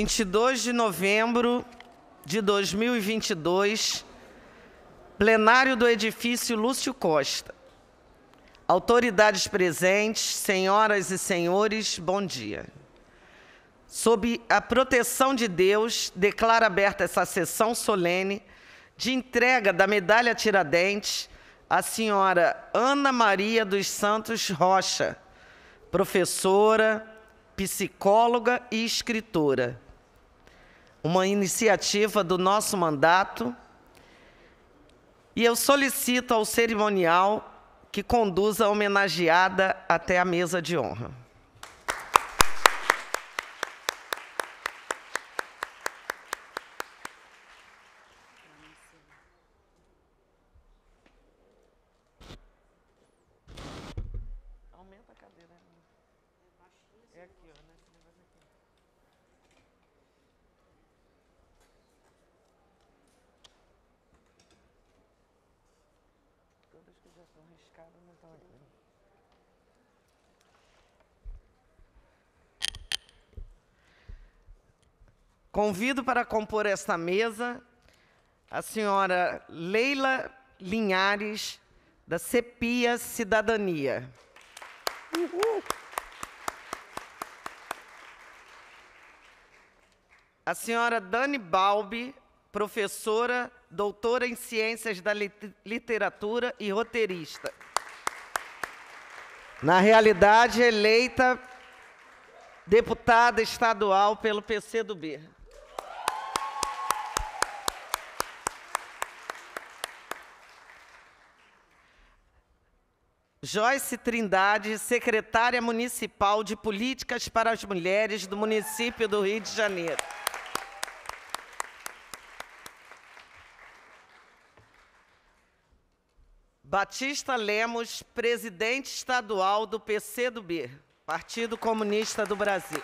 22 de novembro de 2022, plenário do edifício Lúcio Costa. Autoridades presentes, senhoras e senhores, bom dia. Sob a proteção de Deus, declaro aberta essa sessão solene de entrega da medalha Tiradentes à senhora Ana Maria dos Santos Rocha, professora, psicóloga e escritora. Uma iniciativa do nosso mandato. E eu solicito ao cerimonial que conduza a homenageada até a mesa de honra. Aumenta a cadeira. É aqui, ó, nesse negócio aqui. Todas que já estão riscadas não estão aqui. Convido para compor esta mesa a senhora Leila Linhares, da CEPIA Cidadania. A senhora Dani Balbi, professora, doutora em Ciências da Literatura e roteirista. Na realidade, eleita deputada estadual pelo PCdoB. Joyce Trindade, secretária municipal de Políticas para as Mulheres do município do Rio de Janeiro. Batista Lemos, presidente estadual do PCdoB, Partido Comunista do Brasil.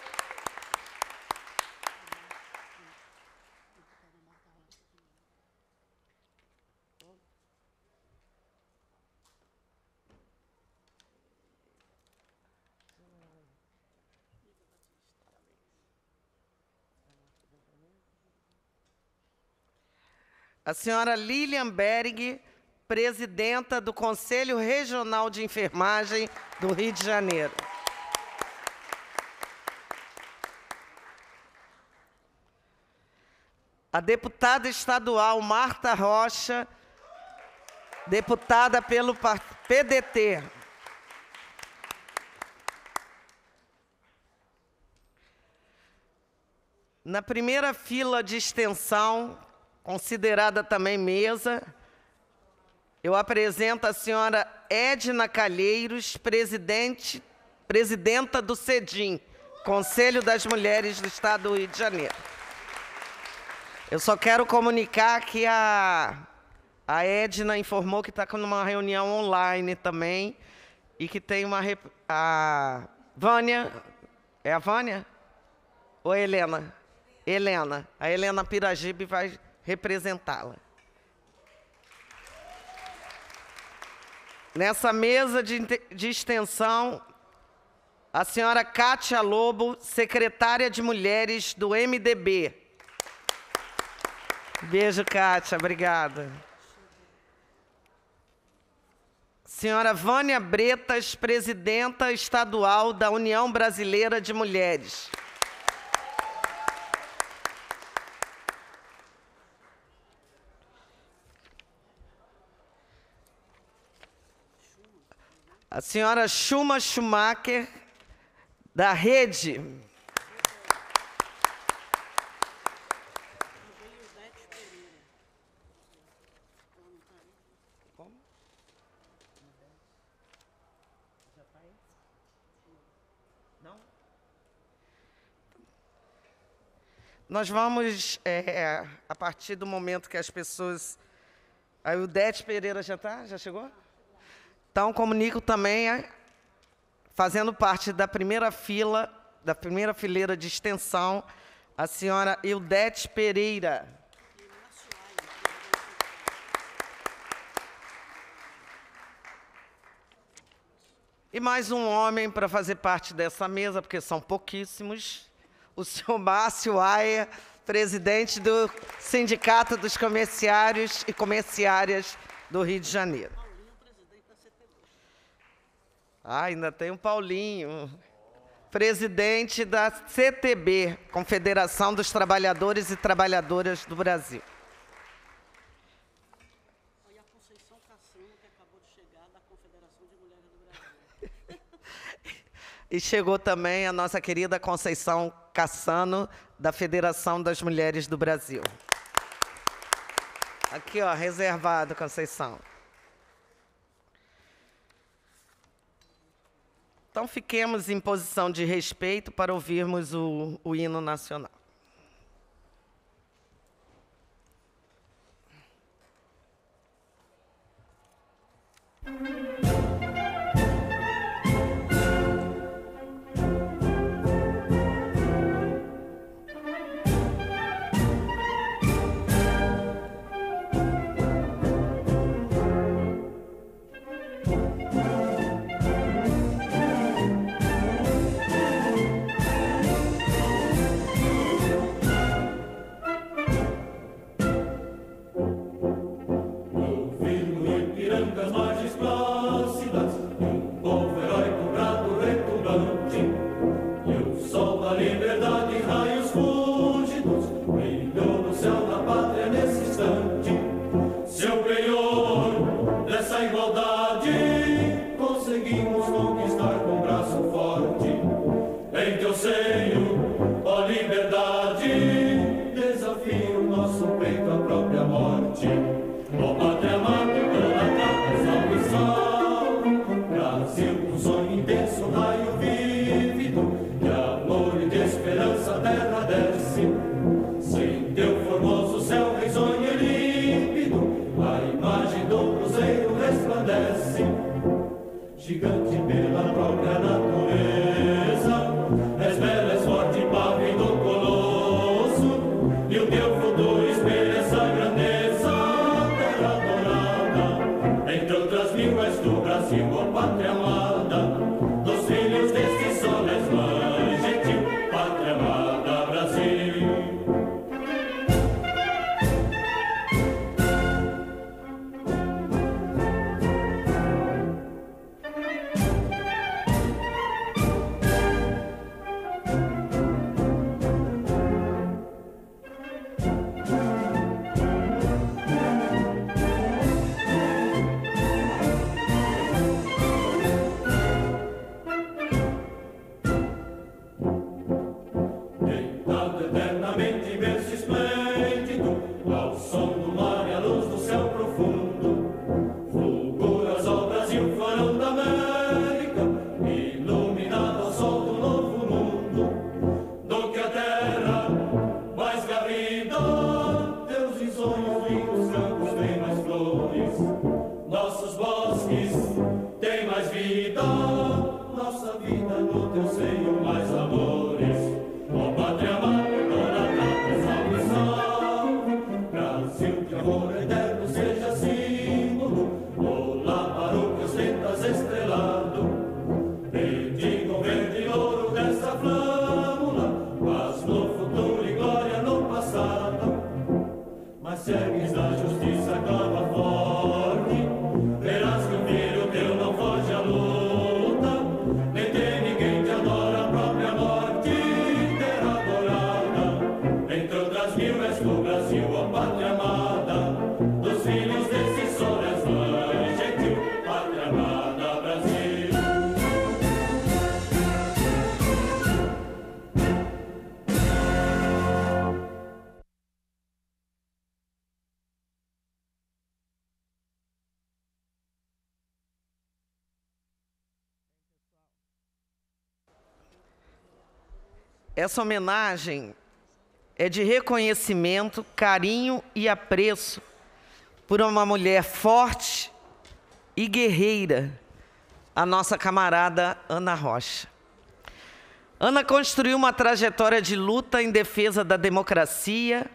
A senhora Lilian Berg, presidenta do Conselho Regional de Enfermagem do Rio de Janeiro. A deputada estadual Marta Rocha, deputada pelo PDT. Na primeira fila de extensão, considerada também mesa, eu apresento a senhora Edna Calheiros, presidenta do CEDIM, Conselho das Mulheres do Estado do Rio de Janeiro. Eu só quero comunicar que a Edna informou que está com uma reunião online também e que tem uma... A Vânia... É a Vânia? Ou a Helena? Helena. A Helena Piragibe vai representá-la. Nessa mesa de extensão, a senhora Kátia Lobo, secretária de Mulheres do MDB. Beijo, Kátia, obrigada. Senhora Vânia Bretas, presidenta estadual da União Brasileira de Mulheres. A senhora Chuma Schumacher, da Rede. Como? Já está aí? Não? Nós vamos, a partir do momento que as pessoas... A Ildete Pereira já está? Já chegou? Então, comunico também, fazendo parte da primeira fila, da primeira fileira de extensão, a senhora Ildete Pereira. E mais um homem para fazer parte dessa mesa, porque são pouquíssimos, o senhor Márcio Aia, presidente do Sindicato dos Comerciários e Comerciárias do Rio de Janeiro. Ainda tem o Paulinho, presidente da CTB, Confederação dos Trabalhadores e Trabalhadoras do Brasil. E a Conceição Cassano, que acabou de chegar da Confederação de Mulheres do Brasil. E chegou também a nossa querida Conceição Cassano, da Federação das Mulheres do Brasil. Aqui, ó, reservado, Conceição. Então, fiquemos em posição de respeito para ouvirmos o hino nacional. Essa homenagem é de reconhecimento, carinho e apreço por uma mulher forte e guerreira, a nossa camarada Ana Rocha. Ana construiu uma trajetória de luta em defesa da democracia,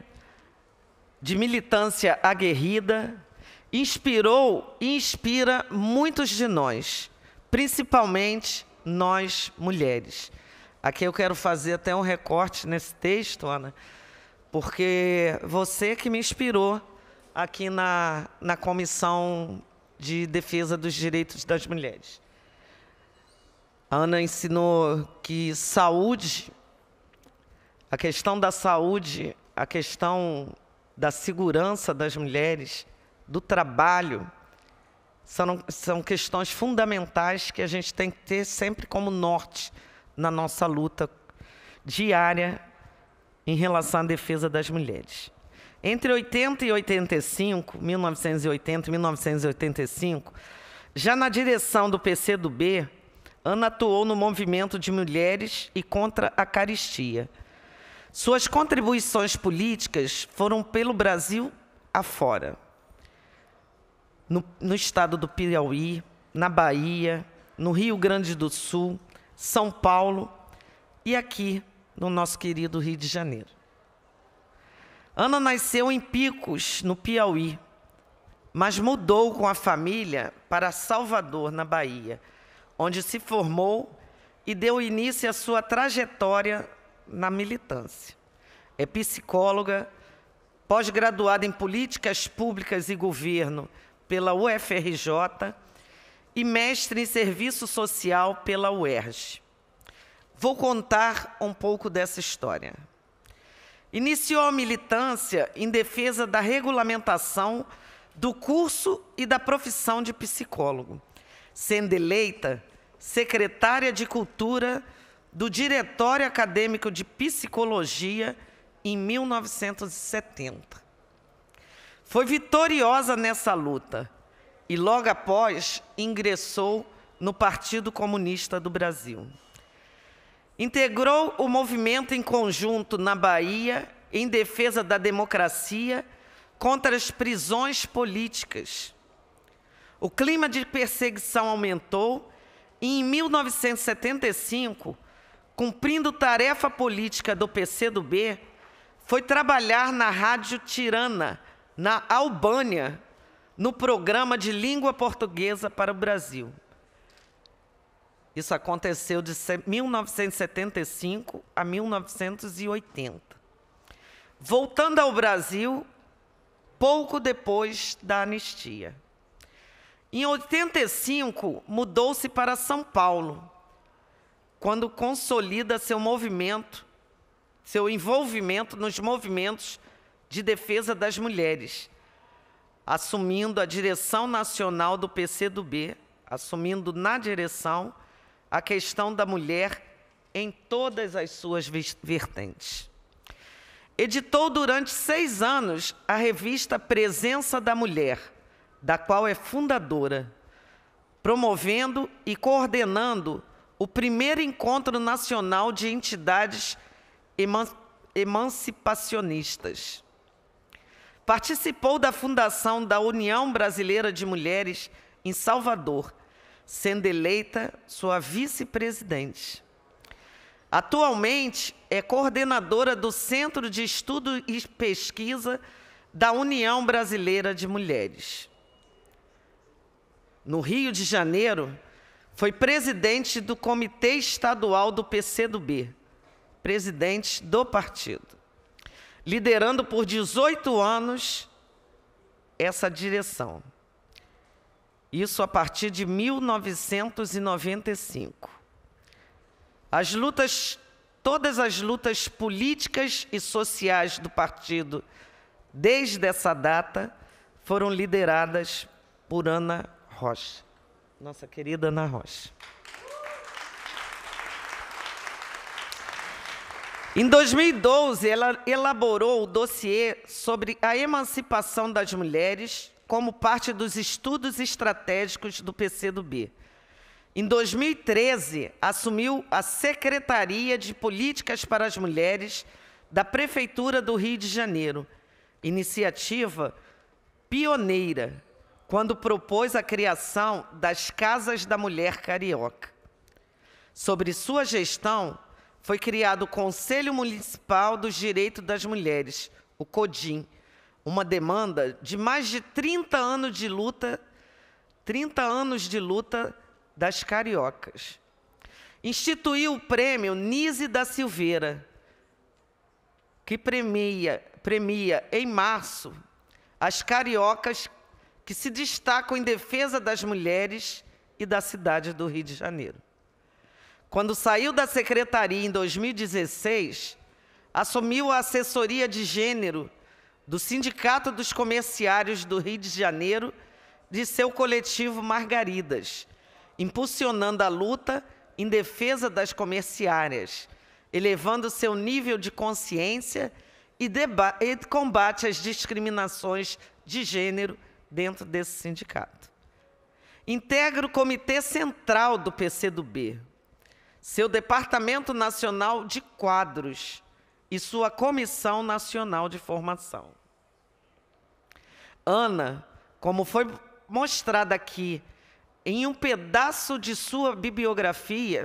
de militância aguerrida, inspirou e inspira muitos de nós, principalmente nós mulheres. Aqui eu quero fazer até um recorte nesse texto, Ana, porque você que me inspirou aqui na Comissão de Defesa dos Direitos das Mulheres. A Ana ensinou que saúde, a questão da saúde, a questão da segurança das mulheres, do trabalho, são questões fundamentais que a gente tem que ter sempre como norte na nossa luta diária em relação à defesa das mulheres. Entre 80 e 85, 1980 e 1985, já na direção do PCdoB, Ana atuou no movimento de mulheres e contra a caristia. Suas contribuições políticas foram pelo Brasil afora. No estado do Piauí, na Bahia, no Rio Grande do Sul, São Paulo e aqui no nosso querido Rio de Janeiro. Ana nasceu em Picos, no Piauí, mas mudou com a família para Salvador, na Bahia, onde se formou e deu início à sua trajetória na militância. É psicóloga, pós-graduada em Políticas Públicas e Governo pela UFRJ e mestre em Serviço Social pela UERJ. Vou contar um pouco dessa história. Iniciou a militância em defesa da regulamentação do curso e da profissão de psicólogo, sendo eleita secretária de Cultura do Diretório Acadêmico de Psicologia em 1970. Foi vitoriosa nessa luta e, logo após, ingressou no Partido Comunista do Brasil. Integrou o movimento em conjunto na Bahia em defesa da democracia contra as prisões políticas. O clima de perseguição aumentou e, em 1975, cumprindo tarefa política do PCdoB, foi trabalhar na Rádio Tirana, na Albânia, no programa de língua portuguesa para o Brasil. Isso aconteceu de 1975 a 1980. Voltando ao Brasil, pouco depois da anistia. Em 85, mudou-se para São Paulo, quando consolida seu envolvimento nos movimentos de defesa das mulheres, assumindo a direção nacional do PCdoB, assumindo na direção a questão da mulher em todas as suas vertentes. Editou durante 6 anos a revista Presença da Mulher, da qual é fundadora, promovendo e coordenando o primeiro encontro nacional de entidades emancipacionistas. Participou da fundação da União Brasileira de Mulheres em Salvador, sendo eleita sua vice-presidente. Atualmente, é coordenadora do Centro de Estudo e Pesquisa da União Brasileira de Mulheres. No Rio de Janeiro, foi presidente do Comitê Estadual do PCdoB, presidente do partido, liderando por 18 anos essa direção. Isso a partir de 1995. Todas as lutas políticas e sociais do partido, desde essa data, foram lideradas por Ana Rocha, nossa querida Ana Rocha. Em 2012, ela elaborou o dossiê sobre a emancipação das mulheres como parte dos estudos estratégicos do PCdoB. Em 2013, assumiu a Secretaria de Políticas para as Mulheres da Prefeitura do Rio de Janeiro, iniciativa pioneira, quando propôs a criação das Casas da Mulher Carioca. Sobre sua gestão, foi criado o Conselho Municipal dos Direitos das Mulheres, o CODIM, uma demanda de mais de 30 anos de luta das cariocas. instituiu o prêmio Nise da Silveira, que premia em março as cariocas que se destacam em defesa das mulheres e da cidade do Rio de Janeiro. Quando saiu da secretaria em 2016, assumiu a assessoria de gênero do Sindicato dos Comerciários do Rio de Janeiro de seu coletivo Margaridas, impulsionando a luta em defesa das comerciárias, elevando seu nível de consciência e combate às discriminações de gênero dentro desse sindicato. Integra o Comitê Central do PCdoB, seu Departamento Nacional de Quadros e sua Comissão Nacional de Formação. Ana, como foi mostrado aqui em um pedaço de sua biografia,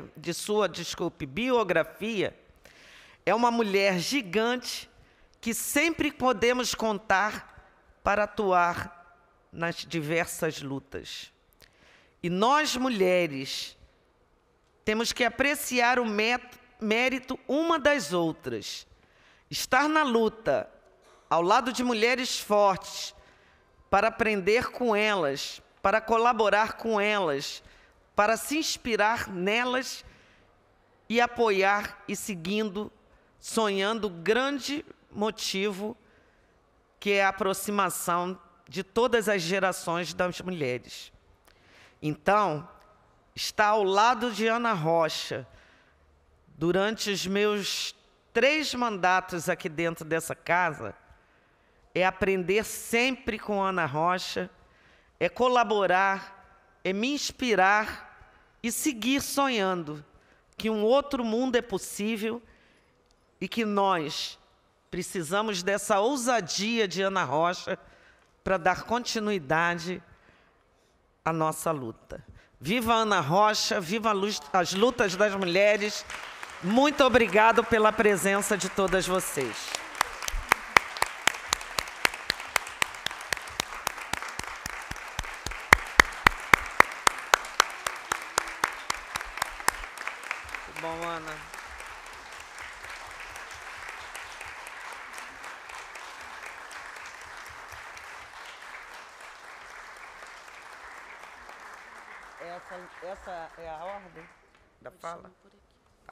é uma mulher gigante que sempre podemos contar para atuar nas diversas lutas. E nós, mulheres, temos que apreciar o mérito uma das outras. Estar na luta, ao lado de mulheres fortes, para aprender com elas, para colaborar com elas, para se inspirar nelas e apoiar e seguindo, sonhando o grande motivo que é a aproximação de todas as gerações das mulheres. Então, estar ao lado de Ana Rocha, durante os meus 3 mandatos aqui dentro dessa casa, é aprender sempre com Ana Rocha, é colaborar, é me inspirar e seguir sonhando que um outro mundo é possível e que nós precisamos dessa ousadia de Ana Rocha para dar continuidade à nossa luta. Viva Ana Rocha, viva as lutas das mulheres. Muito obrigado pela presença de todas vocês. Muito bom, Ana. Essa é a ordem da fala? Tá.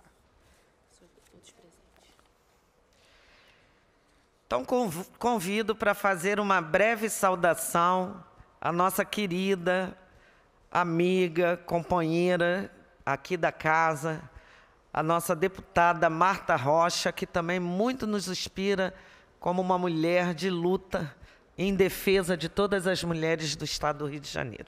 Então, convido para fazer uma breve saudação à nossa querida amiga, companheira aqui da casa, a nossa deputada Marta Rocha, que também muito nos inspira como uma mulher de luta em defesa de todas as mulheres do Estado do Rio de Janeiro.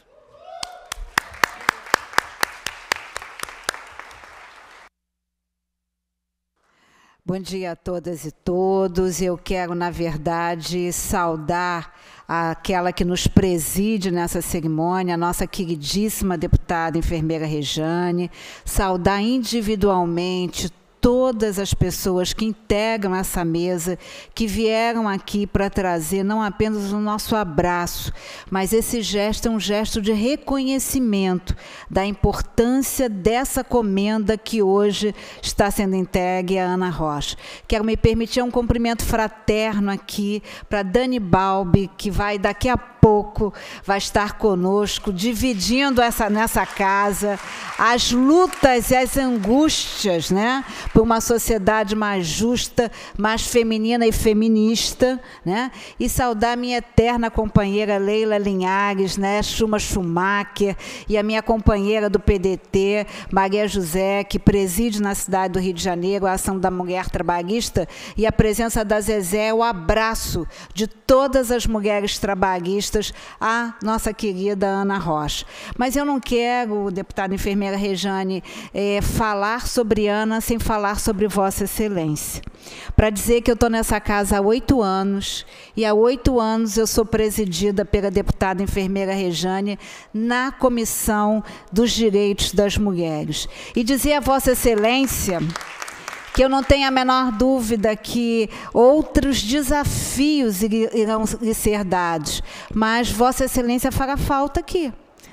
Bom dia a todas e todos. Eu quero, na verdade, saudar aquela que nos preside nessa cerimônia, a nossa queridíssima deputada enfermeira Rejane, saudar individualmente todas as pessoas que integram essa mesa, que vieram aqui para trazer não apenas o nosso abraço, mas esse gesto é um gesto de reconhecimento da importância dessa comenda que hoje está sendo entregue à Ana Rocha. Quero me permitir um cumprimento fraterno aqui para Dani Balbi, que vai daqui a pouco vai estar conosco, dividindo nessa casa as lutas e as angústias, né, por uma sociedade mais justa, mais feminina e feminista, né, e saudar minha eterna companheira Leila Linhares, né, Chuma Schumacher, e a minha companheira do PDT, Maria José, que preside na cidade do Rio de Janeiro a Ação da Mulher Trabalhista, e a presença da Zezé, o abraço de todas as mulheres trabalhistas à nossa querida Ana Rocha. Mas eu não quero, deputada enfermeira Rejane, falar sobre Ana sem falar sobre Vossa Excelência. Para dizer que eu estou nessa casa há 8 anos, e há 8 anos eu sou presidida pela deputada enfermeira Rejane na Comissão dos Direitos das Mulheres. E dizer a Vossa Excelência que eu não tenho a menor dúvida que outros desafios irão lhe ser dados, mas Vossa Excelência fará falta aqui.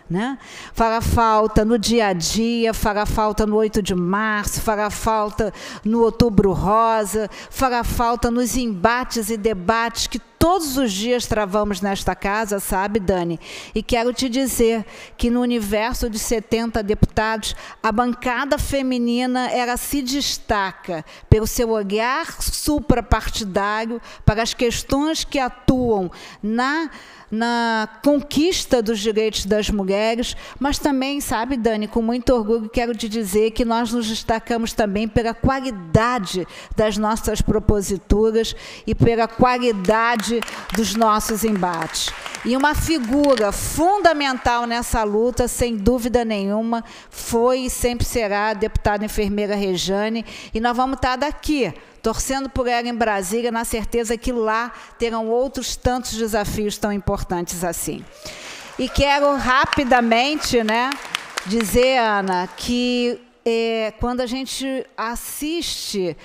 né? Fará falta no dia a dia, fará falta no 8 de março, fará falta no Outubro Rosa, fará falta nos embates e debates que todos os dias travamos nesta casa, sabe, Dani? E quero te dizer que no universo de 70 deputados, a bancada feminina ela se destaca pelo seu olhar suprapartidário para as questões que atuam na conquista dos direitos das mulheres, mas também, sabe, Dani, com muito orgulho, quero te dizer que nós nos destacamos também pela qualidade das nossas proposituras e pela qualidade dos nossos embates. E uma figura fundamental nessa luta, sem dúvida nenhuma, foi e sempre será a deputada enfermeira Rejane, e nós vamos estar daqui, torcendo por ela em Brasília, na certeza que lá terão outros tantos desafios tão importantes assim. E quero rapidamente, né, dizer, Ana, que quando a gente assiste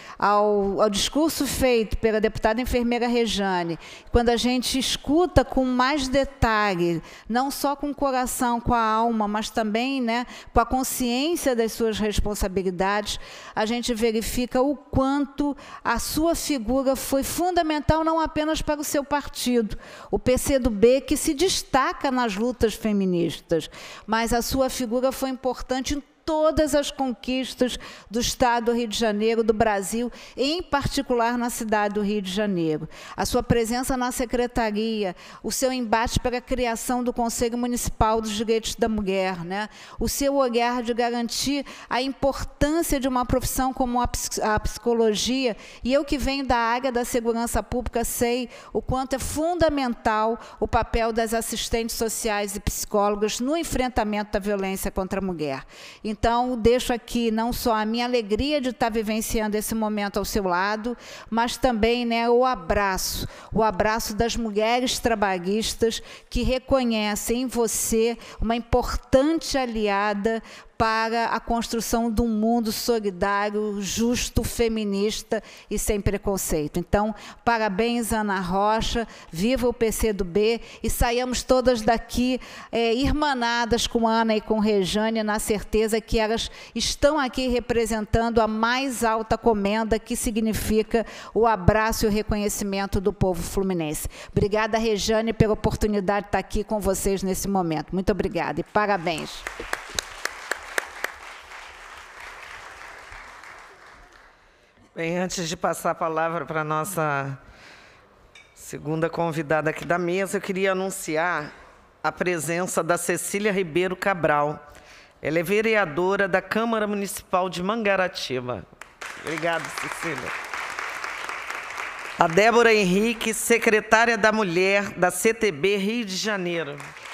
ao discurso feito pela deputada enfermeira Rejane, quando a gente escuta com mais detalhe, não só com o coração, com a alma, mas também, né, com a consciência das suas responsabilidades, a gente verifica o quanto a sua figura foi fundamental não apenas para o seu partido, o PCdoB, que se destaca nas lutas feministas, mas a sua figura foi importante em todas as conquistas do Estado do Rio de Janeiro, do Brasil, em particular na cidade do Rio de Janeiro. A sua presença na secretaria, o seu embate para a criação do Conselho Municipal dos Direitos da Mulher, né? O seu olhar de garantir a importância de uma profissão como a psicologia, e eu que venho da área da segurança pública sei o quanto é fundamental o papel das assistentes sociais e psicólogas no enfrentamento da violência contra a mulher. Então, deixo aqui não só a minha alegria de estar vivenciando esse momento ao seu lado, mas também, né, o abraço das mulheres trabalhistas que reconhecem em você uma importante aliada para a construção de um mundo solidário, justo, feminista e sem preconceito. Então, parabéns, Ana Rocha, viva o PCdoB e saiamos todas daqui irmanadas com Ana e com Rejane, na certeza que elas estão aqui representando a mais alta comenda, que significa o abraço e o reconhecimento do povo fluminense. Obrigada, Rejane, pela oportunidade de estar aqui com vocês nesse momento. Muito obrigada e parabéns. Bem, antes de passar a palavra para a nossa segunda convidada aqui da mesa, eu queria anunciar a presença da Cecília Ribeiro Cabral. Ela é vereadora da Câmara Municipal de Mangaratiba. Obrigada, Cecília. A Débora Henrique, secretária da Mulher da CTB Rio de Janeiro.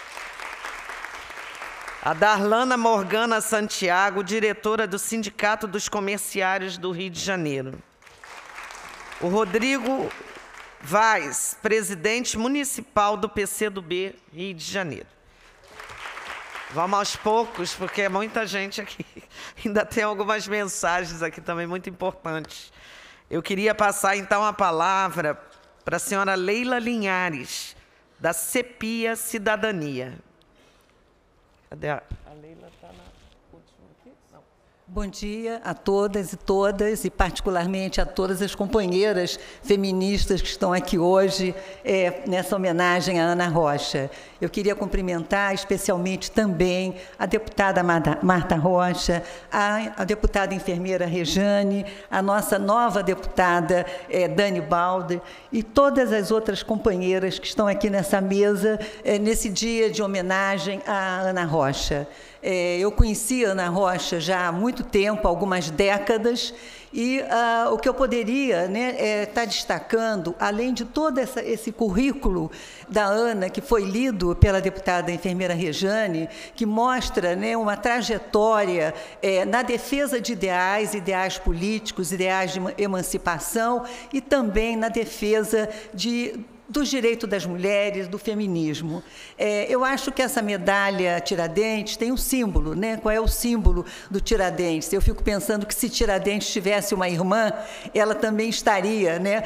A Darlana Morgana Santiago, diretora do Sindicato dos Comerciários do Rio de Janeiro. O Rodrigo Vaz, presidente municipal do PCdoB Rio de Janeiro. Vamos aos poucos, porque é muita gente aqui. Ainda tem algumas mensagens aqui também muito importantes. Eu queria passar, então, a palavra para a senhora Leila Linhares, da CEPIA Cidadania. Cadê a Leila? Está na última aqui? Não. Bom dia a todas e particularmente a todas as companheiras feministas que estão aqui hoje nessa homenagem à Ana Rocha. Eu queria cumprimentar especialmente também a deputada Marta Rocha, a deputada enfermeira Rejane, a nossa nova deputada Dani Baldi e todas as outras companheiras que estão aqui nessa mesa nesse dia de homenagem à Ana Rocha. Eu conheci a Ana Rocha já há muito tempo, algumas décadas, e o que eu poderia estar destacando, além de todo esse currículo da Ana, que foi lido pela deputada enfermeira Rejane, que mostra uma trajetória na defesa de ideais políticos, ideais de emancipação, e também na defesa de dos direitos das mulheres, do feminismo. Eu acho que essa medalha Tiradentes tem um símbolo, né? Qual é o símbolo do Tiradentes? Eu fico pensando que se Tiradentes tivesse uma irmã, ela também estaria, né,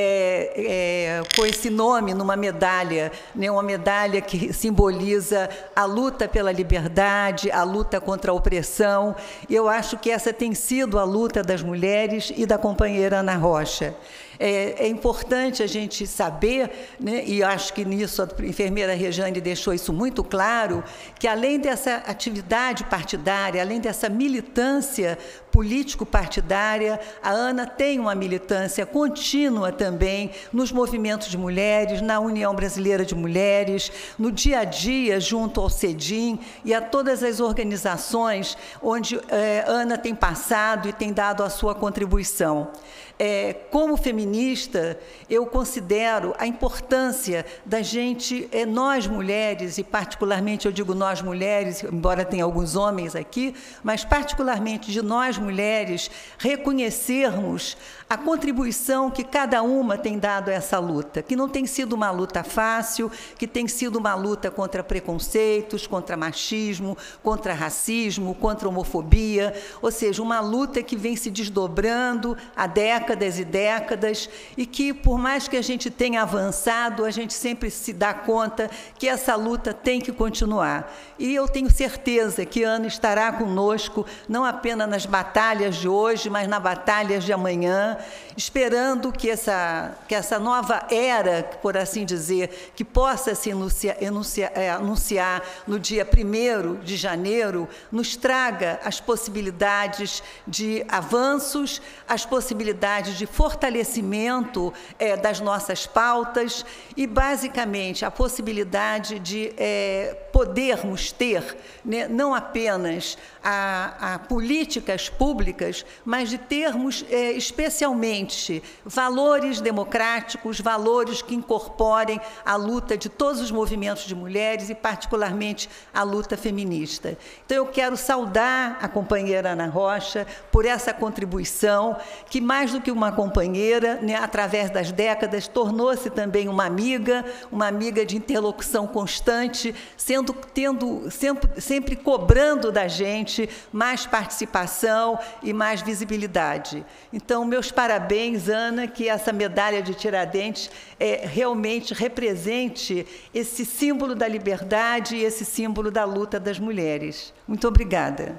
com esse nome numa medalha, né, uma medalha que simboliza a luta pela liberdade, a luta contra a opressão. E eu acho que essa tem sido a luta das mulheres e da companheira Ana Rocha. É importante a gente saber, né, e acho que nisso a enfermeira Rejane deixou isso muito claro, que além dessa atividade partidária, além dessa militância político-partidária, a Ana tem uma militância contínua também nos movimentos de mulheres, na União Brasileira de Mulheres, no dia a dia junto ao CEDIM e a todas as organizações onde Ana tem passado e tem dado a sua contribuição. Como feminista, eu considero a importância da gente, nós mulheres, e particularmente eu digo nós mulheres, embora tenha alguns homens aqui, mas particularmente de nós mulheres, reconhecermos a contribuição que cada uma tem dado a essa luta, que não tem sido uma luta fácil, que tem sido uma luta contra preconceitos, contra machismo, contra racismo, contra homofobia, ou seja, uma luta que vem se desdobrando há décadas e décadas e que, por mais que a gente tenha avançado, a gente sempre se dá conta que essa luta tem que continuar. E eu tenho certeza que Ana estará conosco, não apenas nas batalhas de hoje, mas nas batalhas de amanhã, esperando que essa nova era, por assim dizer, que possa se anunciar no dia 1º de janeiro, nos traga as possibilidades de avanços, as possibilidades de fortalecimento das nossas pautas e, basicamente, a possibilidade de podermos ter, né, não apenas a políticas públicas, mas de termos especialmente valores democráticos, valores que incorporem a luta de todos os movimentos de mulheres e, particularmente, a luta feminista. Então, eu quero saudar a companheira Ana Rocha por essa contribuição, que, mais do que uma companheira, né, através das décadas, tornou-se também uma amiga de interlocução constante, sempre cobrando da gente mais participação e mais visibilidade. Então, meus parabéns, Ana, que essa medalha de Tiradentes realmente represente esse símbolo da liberdade e esse símbolo da luta das mulheres. Muito obrigada.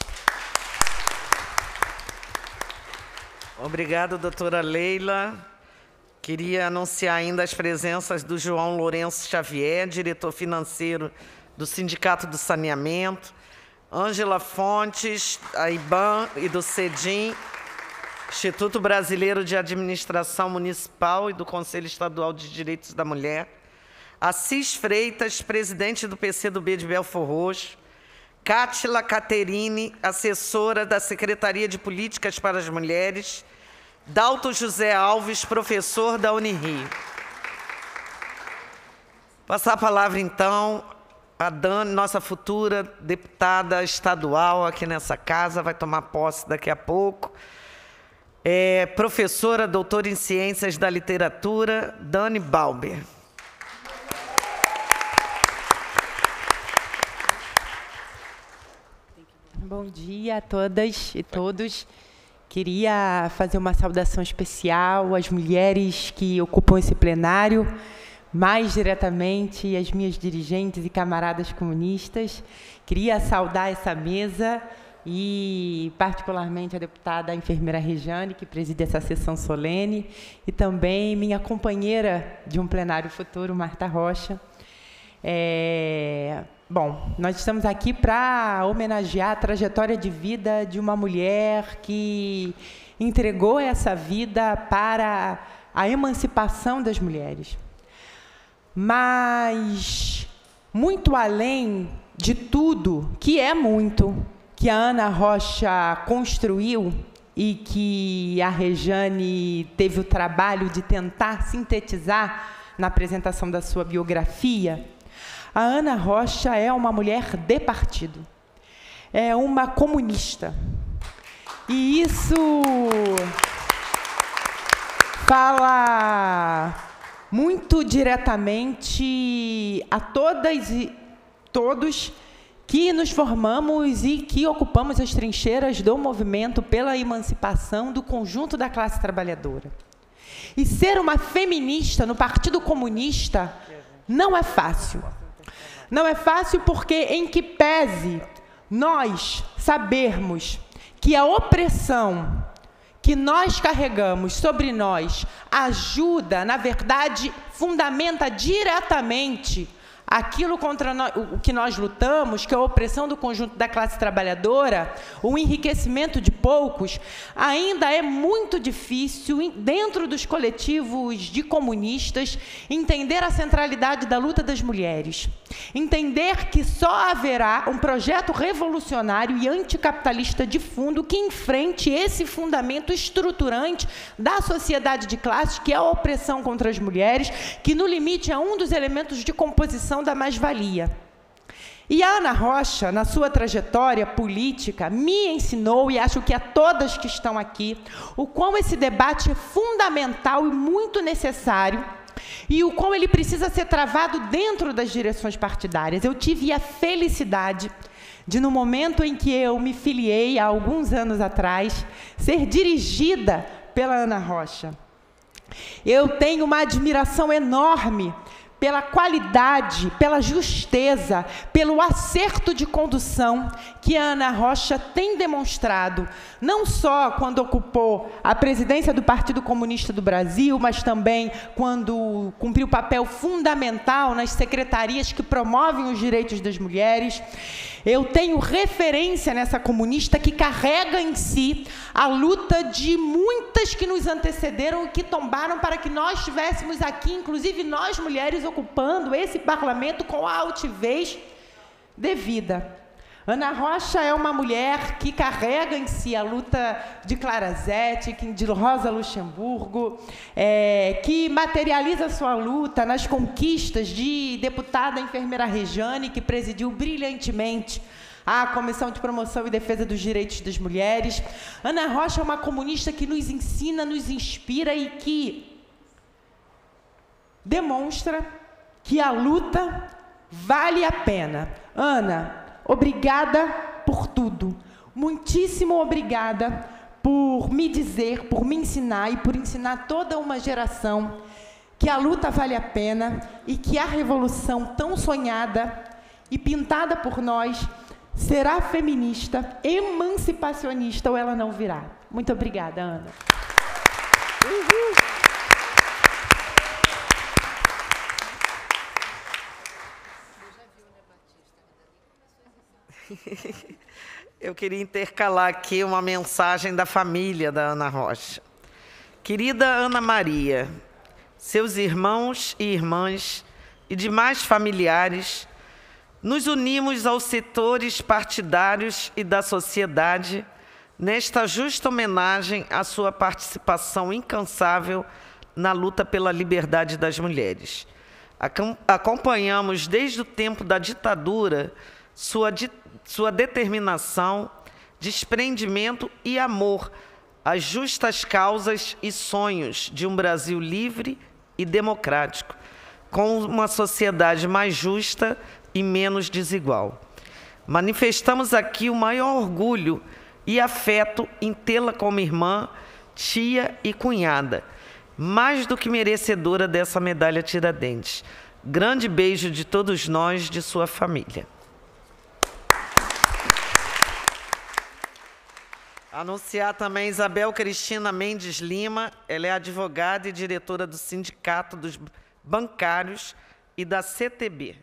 Obrigada, doutora Leila. Queria anunciar ainda as presenças do João Lourenço Xavier, diretor financeiro do Sindicato do Saneamento, Ângela Fontes, da IBAN e do CEDIM, Instituto Brasileiro de Administração Municipal e do Conselho Estadual de Direitos da Mulher, Assis Freitas, presidente do PCdoB de Belfor Roxo, Cátila Caterine, assessora da Secretaria de Políticas para as Mulheres, Dalto José Alves, professor da Unirio. Passar a palavra, então, a Dani, nossa futura deputada estadual aqui nessa casa, vai tomar posse daqui a pouco. Professora, doutora em Ciências da Literatura, Dani Balber. Bom dia a todas e todos. Queria fazer uma saudação especial às mulheres que ocupam esse plenário, mais diretamente as minhas dirigentes e camaradas comunistas. Queria saudar essa mesa e, particularmente, a deputada enfermeira Rejane, que preside essa sessão solene, e também minha companheira de um plenário futuro, Marta Rocha. Bom, nós estamos aqui para homenagear a trajetória de vida de uma mulher que entregou essa vida para a emancipação das mulheres. Mas, muito além de tudo, que é muito, que a Ana Rocha construiu e que a Rejane teve o trabalho de tentar sintetizar na apresentação da sua biografia, a Ana Rocha é uma mulher de partido, é uma comunista. E isso fala muito diretamente a todas e todos que nos formamos e que ocupamos as trincheiras do movimento pela emancipação do conjunto da classe trabalhadora. E ser uma feminista no Partido Comunista não é fácil. Não é fácil porque, em que pese nós sabermos que a opressão que nós carregamos sobre nós ajuda, na verdade, fundamenta diretamente aquilo contra o que nós lutamos, que é a opressão do conjunto da classe trabalhadora, o enriquecimento de poucos, ainda é muito difícil, dentro dos coletivos de comunistas, entender a centralidade da luta das mulheres. Entender que só haverá um projeto revolucionário e anticapitalista de fundo que enfrente esse fundamento estruturante da sociedade de classes, que é a opressão contra as mulheres, que no limite é um dos elementos de composição da mais-valia. E a Ana Rocha, na sua trajetória política, me ensinou, e acho que a todas que estão aqui, o quão esse debate é fundamental e muito necessário, e o quão ele precisa ser travado dentro das direções partidárias. Eu tive a felicidade de, no momento em que eu me filiei, há alguns anos atrás, ser dirigida pela Ana Rocha. Eu tenho uma admiração enorme pela qualidade, pela justeza, pelo acerto de condução que a Ana Rocha tem demonstrado, não só quando ocupou a presidência do Partido Comunista do Brasil, mas também quando cumpriu papel fundamental nas secretarias que promovem os direitos das mulheres. Eu tenho referência nessa comunista que carrega em si a luta de muitas que nos antecederam e que tombaram para que nós estivéssemos aqui, inclusive nós mulheres, ocupando esse parlamento com a altivez devida. Ana Rocha é uma mulher que carrega em si a luta de Clara Zetkin, de Rosa Luxemburgo, que materializa sua luta nas conquistas de deputada enfermeira Rejane, que presidiu brilhantemente a Comissão de Promoção e Defesa dos Direitos das Mulheres. Ana Rocha é uma comunista que nos ensina, nos inspira e que demonstra que a luta vale a pena. Ana, obrigada por tudo. Muitíssimo obrigada por me dizer, por me ensinar e por ensinar toda uma geração que a luta vale a pena e que a revolução tão sonhada e pintada por nós será feminista, emancipacionista ou ela não virá. Muito obrigada, Ana. Eu queria intercalar aqui uma mensagem da família da Ana Rocha. Querida Ana Maria, seus irmãos e irmãs e demais familiares, nos unimos aos setores partidários e da sociedade nesta justa homenagem à sua participação incansável na luta pela liberdade das mulheres. Acompanhamos desde o tempo da ditadura sua determinação, desprendimento e amor às justas causas e sonhos de um Brasil livre e democrático, com uma sociedade mais justa e menos desigual. Manifestamos aqui o maior orgulho e afeto em tê-la como irmã, tia e cunhada, mais do que merecedora dessa medalha Tiradentes. Grande beijo de todos nós, de sua família. Anunciar também Isabel Cristina Mendes Lima, ela é advogada e diretora do Sindicato dos Bancários e da CTB.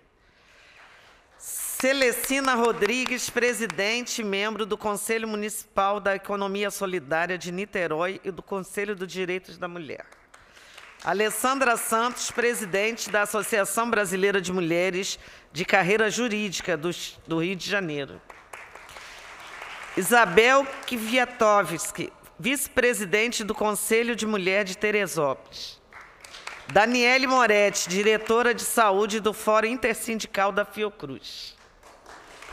Celestina Rodrigues, presidente e membro do Conselho Municipal da Economia Solidária de Niterói e do Conselho dos Direitos da Mulher. Alessandra Santos, presidente da Associação Brasileira de Mulheres de Carreira Jurídica do Rio de Janeiro. Isabel Kwiatkowski, vice-presidente do Conselho de Mulher de Teresópolis. Daniele Moretti, diretora de saúde do Fórum Intersindical da Fiocruz.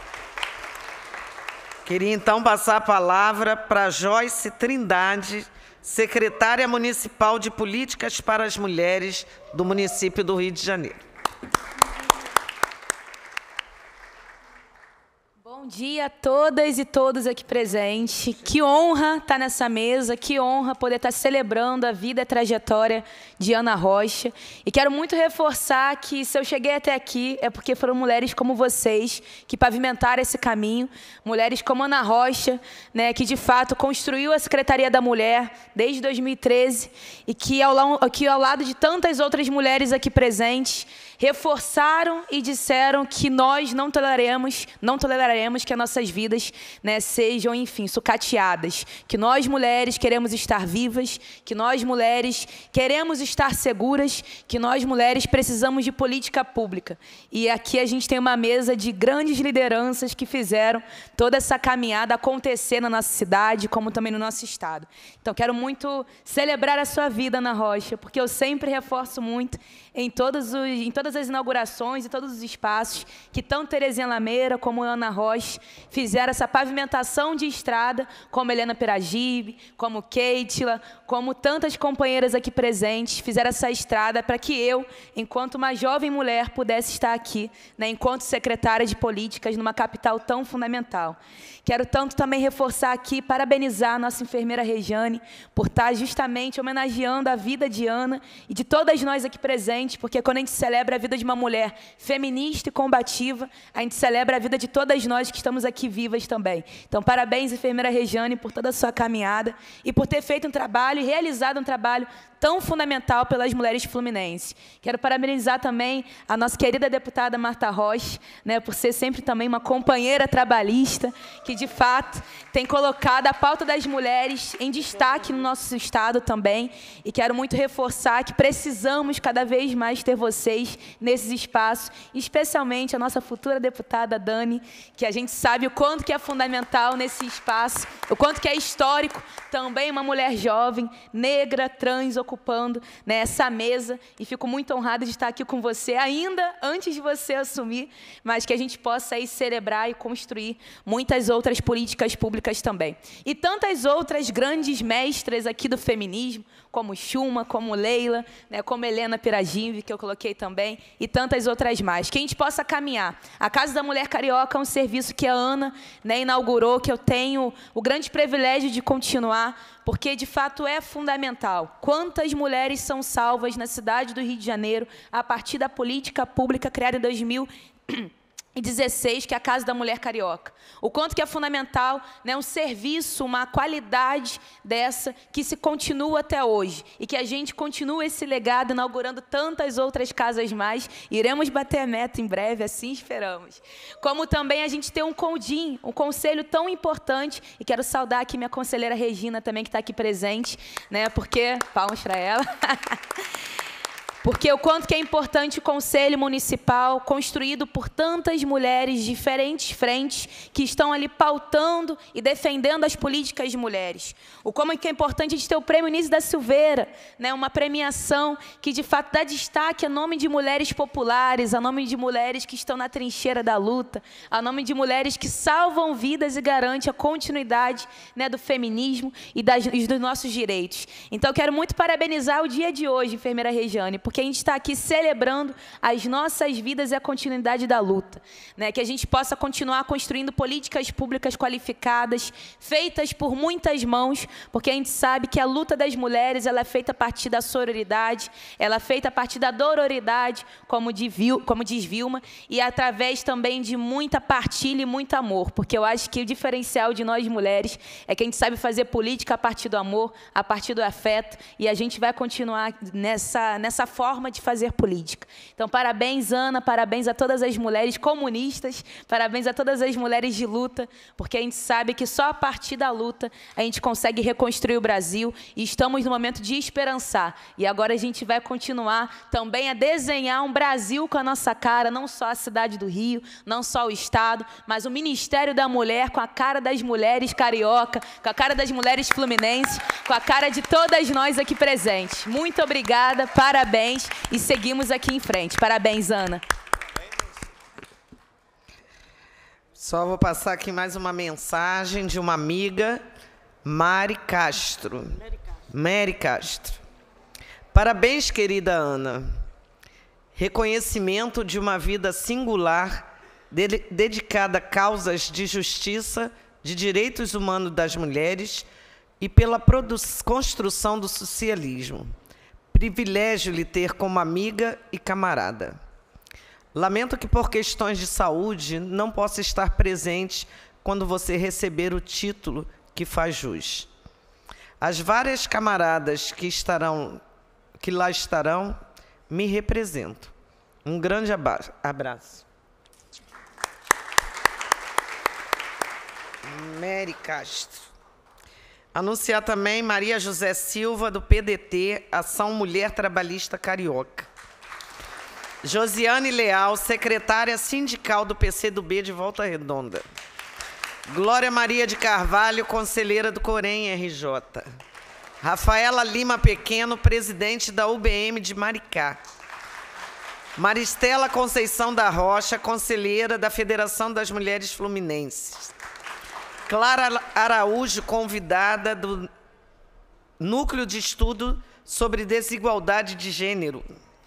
Queria, então, passar a palavra para Joyce Trindade, secretária municipal de Políticas para as Mulheres do município do Rio de Janeiro. Bom dia a todas e todos aqui presentes. Que honra estar nessa mesa, que honra poder estar celebrando a vida e a trajetória de Ana Rocha. E quero muito reforçar que se eu cheguei até aqui é porque foram mulheres como vocês que pavimentaram esse caminho, mulheres como Ana Rocha, né, que de fato construiu a Secretaria da Mulher desde 2013 e que ao lado de tantas outras mulheres aqui presentes, reforçaram e disseram que nós não toleraremos que as nossas vidas, né, sejam, enfim, sucateadas. Que nós, mulheres, queremos estar vivas, que nós, mulheres, queremos estar seguras, que nós, mulheres, precisamos de política pública. E aqui a gente tem uma mesa de grandes lideranças que fizeram toda essa caminhada acontecer na nossa cidade, como também no nosso estado. Então, quero muito celebrar a sua vida, Ana Rocha, porque eu sempre reforço muito em todas as inaugurações e todos os espaços que tanto Terezinha Lameira como Ana Rocha fizeram essa pavimentação de estrada, como Helena Peragibe, como Keitila, como tantas companheiras aqui presentes, fizeram essa estrada para que eu, enquanto uma jovem mulher, pudesse estar aqui, né, enquanto secretária de políticas numa capital tão fundamental. Quero tanto também reforçar aqui e parabenizar a nossa enfermeira Rejane por estar justamente homenageando a vida de Ana e de todas nós aqui presentes, porque quando a gente celebra a vida de uma mulher feminista e combativa, a gente celebra a vida de todas nós que estamos aqui vivas também. Então, parabéns, enfermeira Rejane, por toda a sua caminhada e por ter feito um trabalho e realizado um trabalho tão fundamental pelas mulheres fluminenses. Quero parabenizar também a nossa querida deputada Marta Rocha, né, por ser sempre também uma companheira trabalhista, que de fato tem colocado a pauta das mulheres em destaque no nosso estado também. E quero muito reforçar que precisamos cada vez mais ter vocês nesses espaços, especialmente a nossa futura deputada Dani, que a gente sabe o quanto que é fundamental nesse espaço, o quanto que é histórico, também uma mulher jovem, negra, trans, ocupando, né, essa mesa, e fico muito honrada de estar aqui com você, ainda antes de você assumir, mas que a gente possa aí celebrar e construir muitas outras políticas públicas também. E tantas outras grandes mestras aqui do feminismo, como Chuma, como Leila, né, como Helena Peragibe, que eu coloquei também, e tantas outras mais. Que a gente possa caminhar. A Casa da Mulher Carioca é um serviço que a Ana, né, inaugurou, que eu tenho o grande privilégio de continuar, porque, de fato, é fundamental. Quantas mulheres são salvas na cidade do Rio de Janeiro a partir da política pública criada em 2016, que é a Casa da Mulher Carioca. O quanto que é fundamental, né, um serviço, uma qualidade dessa que se continua até hoje e que a gente continua esse legado inaugurando tantas outras casas mais. Iremos bater a meta em breve, assim esperamos. Como também a gente tem um CONDIM, um conselho tão importante, e quero saudar aqui minha conselheira Regina também, que está aqui presente, né, porque... Palmas para ela. Porque o quanto que é importante o Conselho Municipal, construído por tantas mulheres de diferentes frentes, que estão ali pautando e defendendo as políticas de mulheres. O como que é importante a gente ter o Prêmio Início da Silveira, né, uma premiação que, de fato, dá destaque a nome de mulheres populares, a nome de mulheres que estão na trincheira da luta, a nome de mulheres que salvam vidas e garantem a continuidade, né, do feminismo e dos nossos direitos. Então, eu quero muito parabenizar o dia de hoje, enfermeira Rejane, porque a gente está aqui celebrando as nossas vidas e a continuidade da luta, né? Que a gente possa continuar construindo políticas públicas qualificadas, feitas por muitas mãos, porque a gente sabe que a luta das mulheres ela é feita a partir da sororidade, ela é feita a partir da dororidade, como diz Vilma, e através também de muita partilha e muito amor, porque eu acho que o diferencial de nós mulheres é que a gente sabe fazer política a partir do amor, a partir do afeto, e a gente vai continuar nessa forma de fazer política. Então, parabéns, Ana, parabéns a todas as mulheres comunistas, parabéns a todas as mulheres de luta, porque a gente sabe que só a partir da luta a gente consegue reconstruir o Brasil e estamos no momento de esperançar. E agora a gente vai continuar também a desenhar um Brasil com a nossa cara, não só a cidade do Rio, não só o Estado, mas o Ministério da Mulher com a cara das mulheres carioca, com a cara das mulheres fluminenses, com a cara de todas nós aqui presentes. Muito obrigada, parabéns e seguimos aqui em frente. Parabéns, Ana. Só vou passar aqui mais uma mensagem de uma amiga, Mari Castro. Mary Castro. Parabéns, querida Ana. Reconhecimento de uma vida singular, dedicada a causas de justiça, de direitos humanos das mulheres e pela construção do socialismo. Privilégio lhe ter como amiga e camarada. Lamento que, por questões de saúde, não possa estar presente quando você receber o título que faz jus. As várias camaradas que lá estarão, me representam. Um grande abraço. Mary Castro. Anunciar também Maria José Silva, do PDT, Ação Mulher Trabalhista Carioca. Josiane Leal, secretária sindical do PCdoB de Volta Redonda. Glória Maria de Carvalho, conselheira do Corém RJ. Rafaela Lima Pequeno, presidente da UBM de Maricá. Maristela Conceição da Rocha, conselheira da Federação das Mulheres Fluminenses. Clara Araújo, convidada do Núcleo de Estudo sobre Desigualdade de Gênero.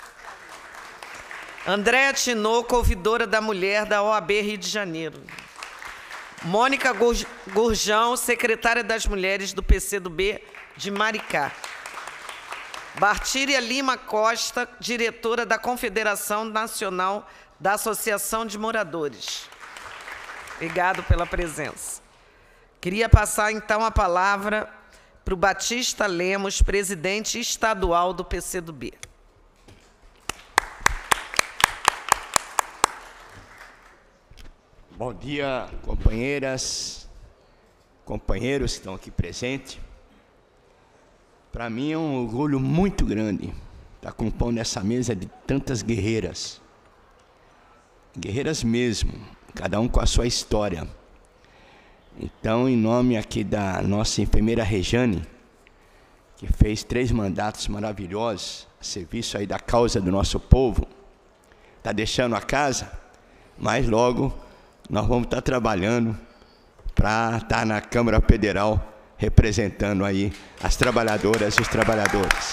Andréa Tinoco, ouvidora da mulher da OAB Rio de Janeiro. Mônica Gurjão, secretária das mulheres do PCdoB de Maricá. Bartíria Lima Costa, diretora da Confederação Nacional da Associação de Moradores. Obrigado pela presença. Queria passar, então, a palavra para o Batista Lemos, presidente estadual do PCdoB. Bom dia, companheiras, companheiros que estão aqui presentes. Para mim é um orgulho muito grande estar compondo essa mesa de tantas guerreiras. Guerreiras mesmo, cada um com a sua história. Então, em nome aqui da nossa enfermeira Rejane, que fez 3 mandatos maravilhosos, a serviço aí da causa do nosso povo, está deixando a casa, mas logo nós vamos estar trabalhando para estar na Câmara Federal, representando aí as trabalhadoras e os trabalhadores.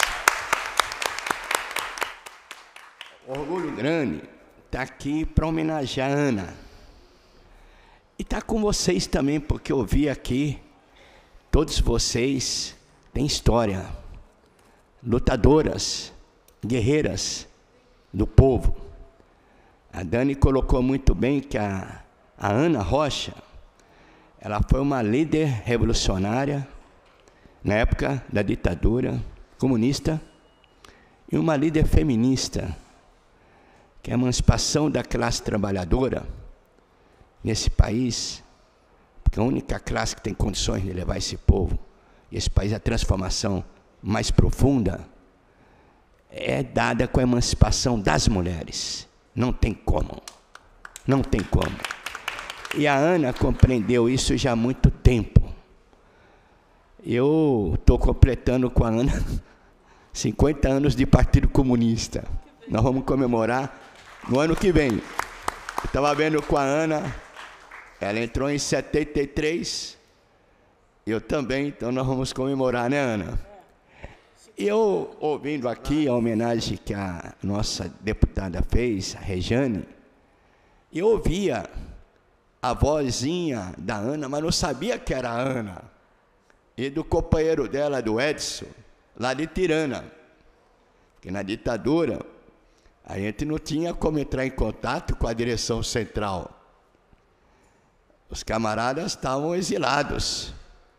Orgulho grande estar aqui para homenagear a Ana. E estar com vocês também, porque eu vi aqui, todos vocês têm história, lutadoras, guerreiras do povo. A Dani colocou muito bem que a Ana Rocha, ela foi uma líder revolucionária na época da ditadura comunista e uma líder feminista, que é a emancipação da classe trabalhadora nesse país, porque a única classe que tem condições de levar esse povo e esse país à transformação mais profunda é dada com a emancipação das mulheres. Não tem como. Não tem como. E a Ana compreendeu isso já há muito tempo. Eu estou completando com a Ana 50 anos de Partido Comunista. Nós vamos comemorar no ano que vem. Eu estava vendo com a Ana, ela entrou em 73, eu também, então nós vamos comemorar, né, Ana? E eu, ouvindo aqui a homenagem que a nossa deputada fez, a Rejane, eu ouvia a vozinha da Ana, mas não sabia que era a Ana, e do companheiro dela, do Edson, lá de Tirana, porque na ditadura a gente não tinha como entrar em contato com a direção central. Os camaradas estavam exilados.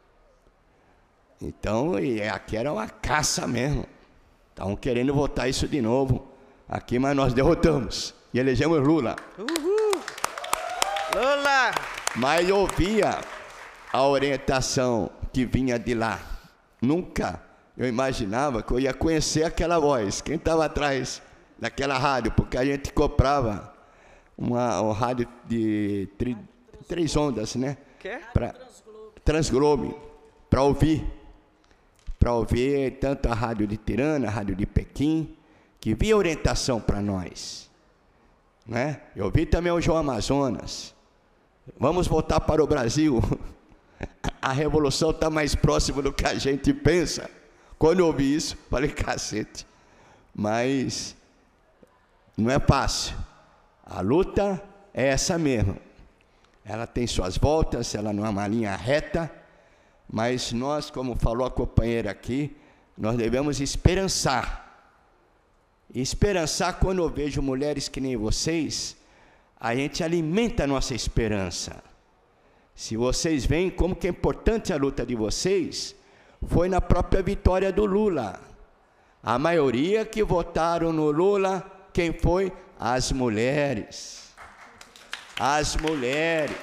Então, e aqui era uma caça mesmo. Estavam querendo votar isso de novo aqui, mas nós derrotamos e elegemos Lula. Uhul! Lula! Mas eu ouvia a orientação que vinha de lá. Nunca eu imaginava que eu ia conhecer aquela voz. Quem estava atrás daquela rádio? Porque a gente comprava um rádio de 3 ondas, né? Transglobe, para ouvir tanto a rádio de Tirana, a rádio de Pequim, que via orientação para nós, né? Eu vi também o João Amazonas. Vamos voltar para o Brasil. A revolução está mais próxima do que a gente pensa. Quando eu ouvi isso, falei, cacete. Mas não é fácil. A luta é essa mesmo. Ela tem suas voltas, ela não é uma linha reta, mas nós, como falou a companheira aqui, nós devemos esperançar. E esperançar, quando eu vejo mulheres que nem vocês, a gente alimenta a nossa esperança. Se vocês veem como que é importante a luta de vocês, foi na própria vitória do Lula. A maioria que votaram no Lula, quem foi? As mulheres. As mulheres.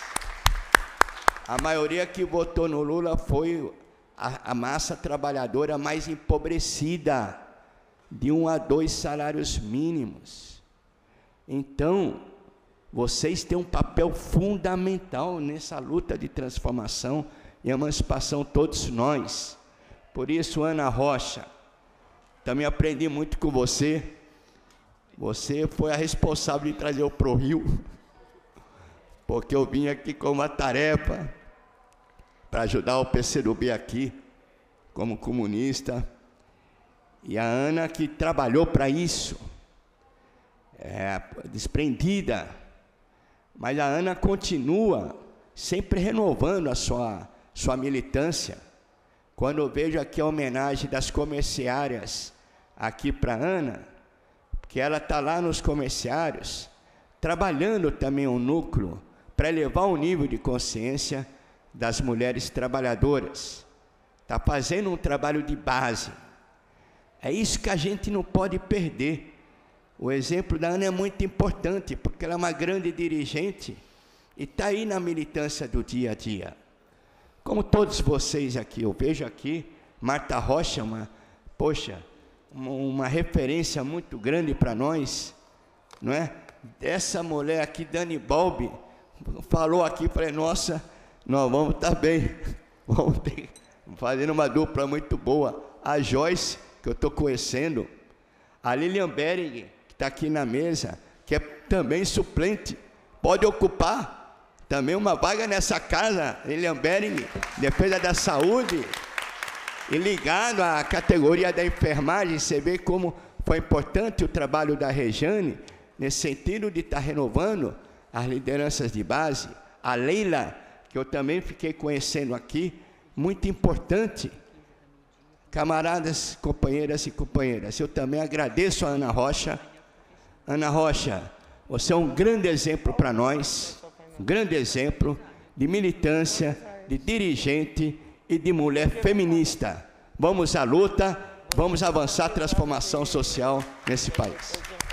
A maioria que votou no Lula foi a massa trabalhadora mais empobrecida, de 1 a 2 salários mínimos. Então, vocês têm um papel fundamental nessa luta de transformação e emancipação, todos nós. Por isso, Ana Rocha, também aprendi muito com você. Você foi a responsável de trazer eu para o Rio, porque eu vim aqui com uma tarefa para ajudar o PCdoB aqui, como comunista. E a Ana que trabalhou para isso, desprendida, mas a Ana continua sempre renovando a sua militância. Quando eu vejo aqui a homenagem das comerciárias aqui para a Ana, porque ela está lá nos comerciários, trabalhando também um núcleo para elevar o nível de consciência das mulheres trabalhadoras. Está fazendo um trabalho de base. É isso que a gente não pode perder. O exemplo da Ana é muito importante, porque ela é uma grande dirigente e está aí na militância do dia a dia. Como todos vocês aqui, eu vejo aqui, Marta Rocha, uma referência muito grande para nós, não é? Essa mulher aqui, Dani Balbi, falou aqui, falei, nossa, nós vamos estar bem, vamos ter, fazendo uma dupla muito boa. A Joyce, que eu estou conhecendo, a Lilian Bering, que está aqui na mesa, que é também suplente, pode ocupar também uma vaga nessa casa, Lilian Bering, defesa da saúde, e ligado à categoria da enfermagem, você vê como foi importante o trabalho da Rejane, nesse sentido de estar renovando as lideranças de base. A Leila, que eu também fiquei conhecendo aqui, muito importante. Camaradas, companheiras e companheiras, eu também agradeço a Ana Rocha. Ana Rocha, você é um grande exemplo para nós, um grande exemplo de militância, de dirigente e de mulher feminista. Vamos à luta, vamos avançar a transformação social nesse país.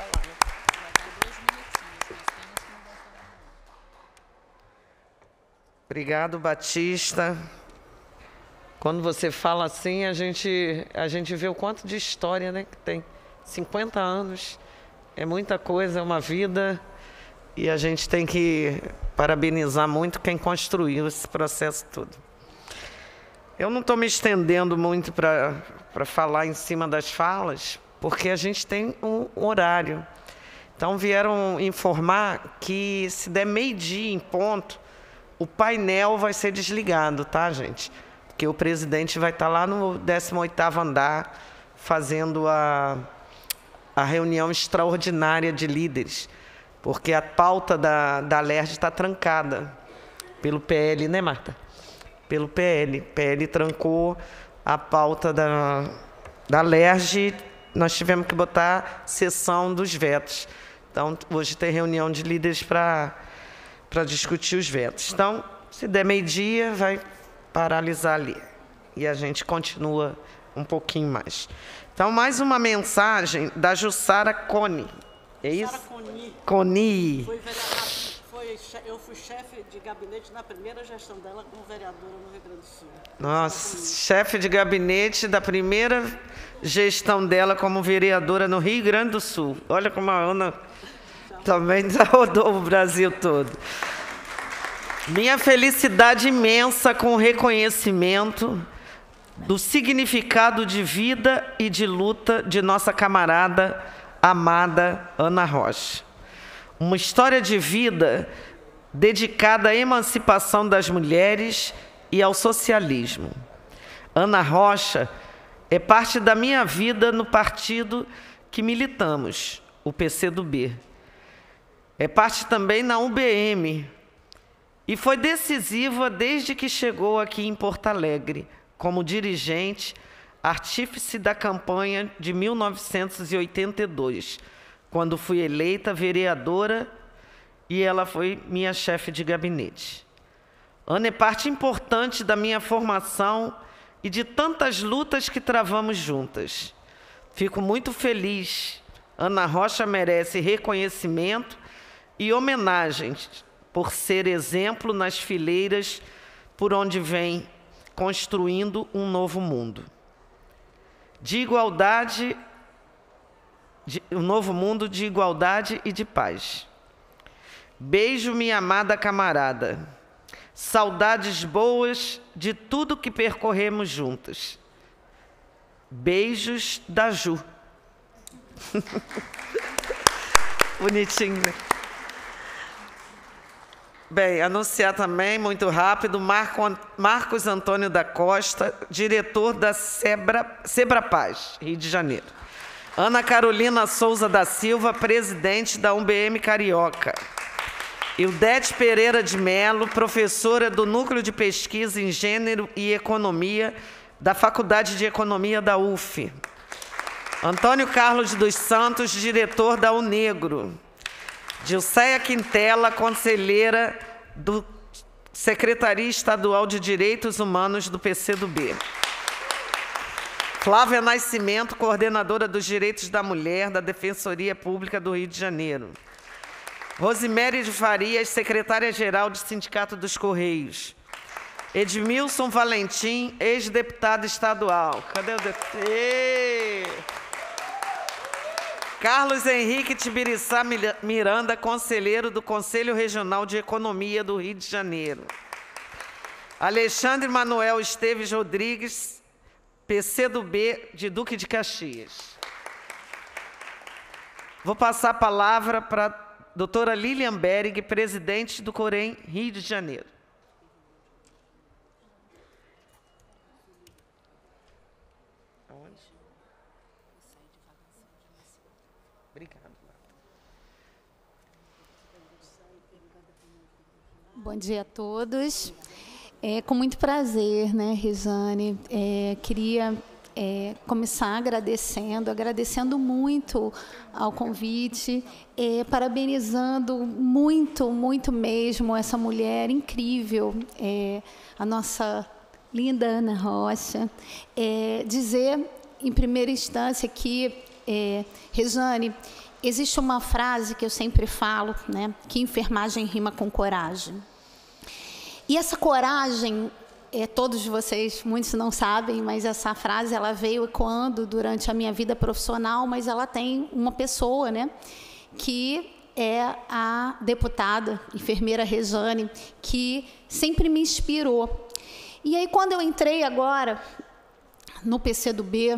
Obrigado, Batista. Quando você fala assim, a gente vê o quanto de história, né, que tem. 50 anos, é muita coisa, é uma vida, e a gente tem que parabenizar muito quem construiu esse processo todo. Eu não estou me estendendo muito para falar em cima das falas, porque a gente tem um horário. Então, vieram informar que, se der meio-dia em ponto, o painel vai ser desligado, tá, gente? Porque o presidente vai estar lá no 18º andar, fazendo a reunião extraordinária de líderes, porque a pauta da LERJ está trancada pelo PL, né, Marta? Pelo PL. PL trancou a pauta da LERJ, nós tivemos que botar sessão dos vetos. Então, hoje tem reunião de líderes para discutir os vetos. Então, se der meio-dia, vai paralisar ali. E a gente continua um pouquinho mais. Então, mais uma mensagem da Jussara Coni. É isso? Coni. Eu fui chefe de gabinete na primeira gestão dela como vereadora no Rio Grande do Sul. Nossa, chefe de gabinete da primeira gestão dela como vereadora no Rio Grande do Sul. Olha como a Ana também rodou o Brasil todo. Minha felicidade imensa com o reconhecimento do significado de vida e de luta de nossa camarada amada Ana Rocha. Uma história de vida dedicada à emancipação das mulheres e ao socialismo. Ana Rocha é parte da minha vida no partido que militamos, o PCdoB. É parte também na UBM. E foi decisiva desde que chegou aqui em Porto Alegre, como dirigente, artífice da campanha de 1982, quando fui eleita vereadora e ela foi minha chefe de gabinete. Ana é parte importante da minha formação e de tantas lutas que travamos juntas. Fico muito feliz. Ana Rocha merece reconhecimento e homenagens por ser exemplo nas fileiras por onde vem construindo um novo mundo. De igualdade, um novo mundo de igualdade e de paz. Beijo, minha amada camarada. Saudades boas de tudo que percorremos juntas. Beijos da Ju. Bonitinho, né? Bem, anunciar também, muito rápido, Marcos Antônio da Costa, diretor da Sebrapaz, Rio de Janeiro. Ana Carolina Souza da Silva, presidente da UBM Carioca. Ildete Pereira de Melo, professora do Núcleo de Pesquisa em Gênero e Economia da Faculdade de Economia da UF. Antônio Carlos dos Santos, diretor da UNEGRO. Dilceia Quintela, conselheira do Secretaria Estadual de Direitos Humanos do PCdoB. Flávia Nascimento, coordenadora dos Direitos da Mulher da Defensoria Pública do Rio de Janeiro. Rosimere de Farias, secretária-geral do Sindicato dos Correios. Edmilson Valentim, ex-deputado estadual. Cadê o deputado? Carlos Henrique Tibiriçá Miranda, conselheiro do Conselho Regional de Economia do Rio de Janeiro. Alexandre Manuel Esteves Rodrigues, PCdoB de Duque de Caxias. Vou passar a palavra para a doutora Lilian Berg, presidente do Corém Rio de Janeiro. Obrigada. Bom dia a todos. Com muito prazer, né, Rejane? Queria começar agradecendo muito ao convite, parabenizando muito mesmo essa mulher incrível, a nossa linda Ana Rocha. Dizer, em primeira instância, que, Rejane, existe uma frase que eu sempre falo, né, que enfermagem rima com coragem. E essa coragem, todos vocês, muitos não sabem, mas essa frase ela veio ecoando durante a minha vida profissional, mas ela tem uma pessoa, né, que é a deputada, enfermeira Rejane, que sempre me inspirou. E aí, quando eu entrei agora no PCdoB,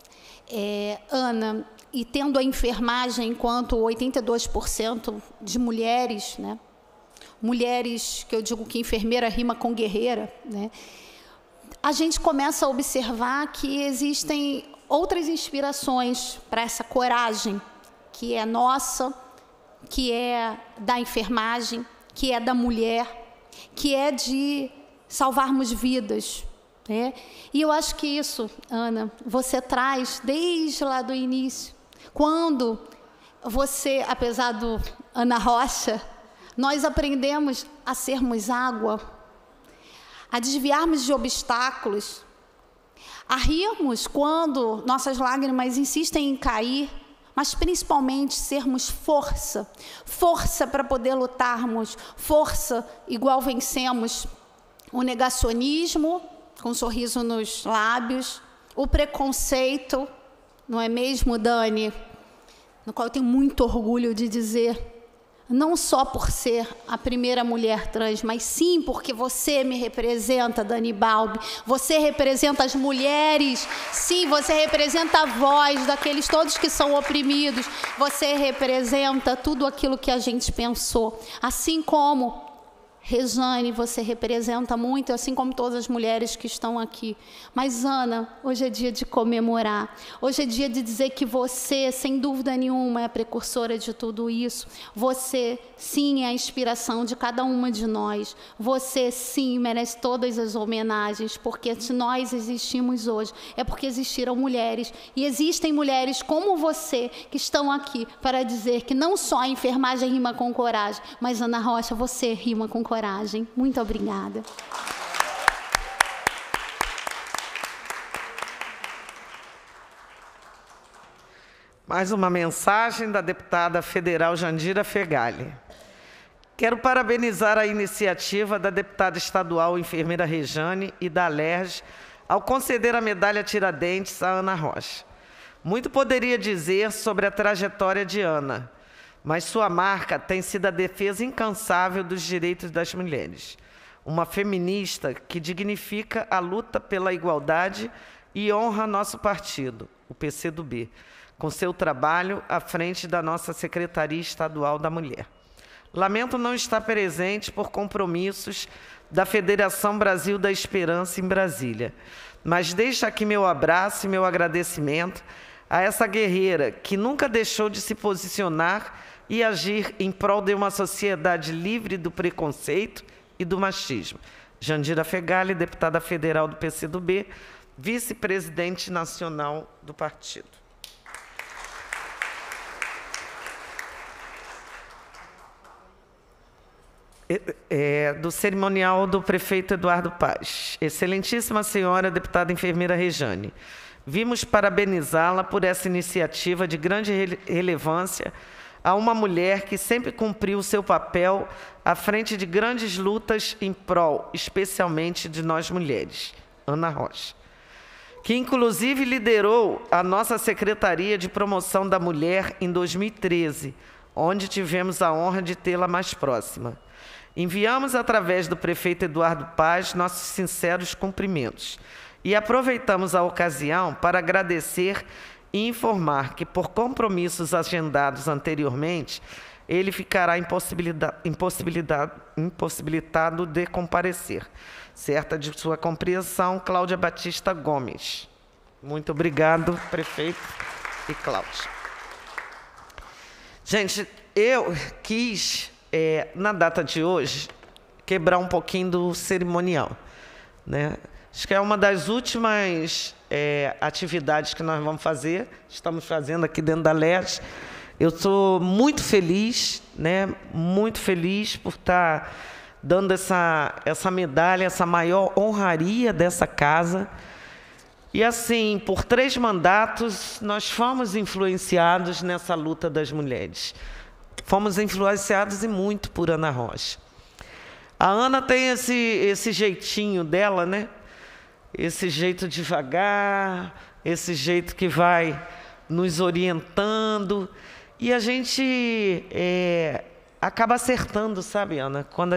Ana, e tendo a enfermagem enquanto 82% de mulheres, né, mulheres, que eu digo que enfermeira rima com guerreira, né, a gente começa a observar que existem outras inspirações para essa coragem, que é nossa, que é da enfermagem, que é da mulher, que é de salvarmos vidas, né? E eu acho que isso, Ana, você traz desde lá do início, quando você, apesar do Ana Rocha, nós aprendemos a sermos água, a desviarmos de obstáculos, a rirmos quando nossas lágrimas insistem em cair, mas principalmente sermos força, força para poder lutarmos, força igual vencemos o negacionismo, com um sorriso nos lábios, o preconceito, não é mesmo, Dani? No qual eu tenho muito orgulho de dizer, não só por ser a primeira mulher trans, mas sim porque você me representa, Dani Balbi. Você representa as mulheres, sim, você representa a voz daqueles todos que são oprimidos. Você representa tudo aquilo que a gente pensou. Assim como Rejane, você representa muito, assim como todas as mulheres que estão aqui. Mas, Ana, hoje é dia de comemorar. Hoje é dia de dizer que você, sem dúvida nenhuma, é a precursora de tudo isso. Você, sim, é a inspiração de cada uma de nós. Você, sim, merece todas as homenagens, porque se nós existimos hoje, é porque existiram mulheres. E existem mulheres como você que estão aqui para dizer que não só a enfermagem rima com coragem, mas, Ana Rocha, você rima com coragem. Muito obrigada. Mais uma mensagem da deputada federal Jandira Fegali. Quero parabenizar a iniciativa da deputada estadual enfermeira Rejane e da Alerj ao conceder a medalha Tiradentes a Ana Rocha. Muito poderia dizer sobre a trajetória de Ana, mas sua marca tem sido a defesa incansável dos direitos das mulheres. Uma feminista que dignifica a luta pela igualdade e honra nosso partido, o PCdoB, com seu trabalho à frente da nossa Secretaria Estadual da Mulher. Lamento não estar presente por compromissos da Federação Brasil da Esperança em Brasília, mas deixo aqui meu abraço e meu agradecimento a essa guerreira que nunca deixou de se posicionar e agir em prol de uma sociedade livre do preconceito e do machismo. Jandira Fegali, deputada federal do PCdoB, vice-presidente nacional do partido. Do cerimonial do prefeito Eduardo Paz. Excelentíssima senhora deputada enfermeira Rejane, vimos parabenizá-la por essa iniciativa de grande relevância a uma mulher que sempre cumpriu o seu papel à frente de grandes lutas em prol, especialmente de nós mulheres, Ana Rocha, que inclusive liderou a nossa Secretaria de Promoção da Mulher em 2013, onde tivemos a honra de tê-la mais próxima. Enviamos, através do prefeito Eduardo Paz, nossos sinceros cumprimentos e aproveitamos a ocasião para agradecer e informar que, por compromissos agendados anteriormente, ele ficará impossibilitado de comparecer. Certa de sua compreensão, Cláudia Batista Gomes. Muito obrigado, prefeito e Cláudia. Gente, eu quis, na data de hoje, quebrar um pouquinho do cerimonial, né? Acho que é uma das últimas atividades que nós vamos fazer, estamos fazendo aqui dentro da Alerj. Eu estou muito feliz, né? Muito feliz por estar dando essa medalha, essa maior honraria dessa casa. E assim, por 3 mandatos, nós fomos influenciados nessa luta das mulheres. Fomos influenciados e muito por Ana Rocha. A Ana tem esse jeitinho dela, né? Esse jeito devagar, esse jeito que vai nos orientando. E a gente acaba acertando, sabe, Ana? Quando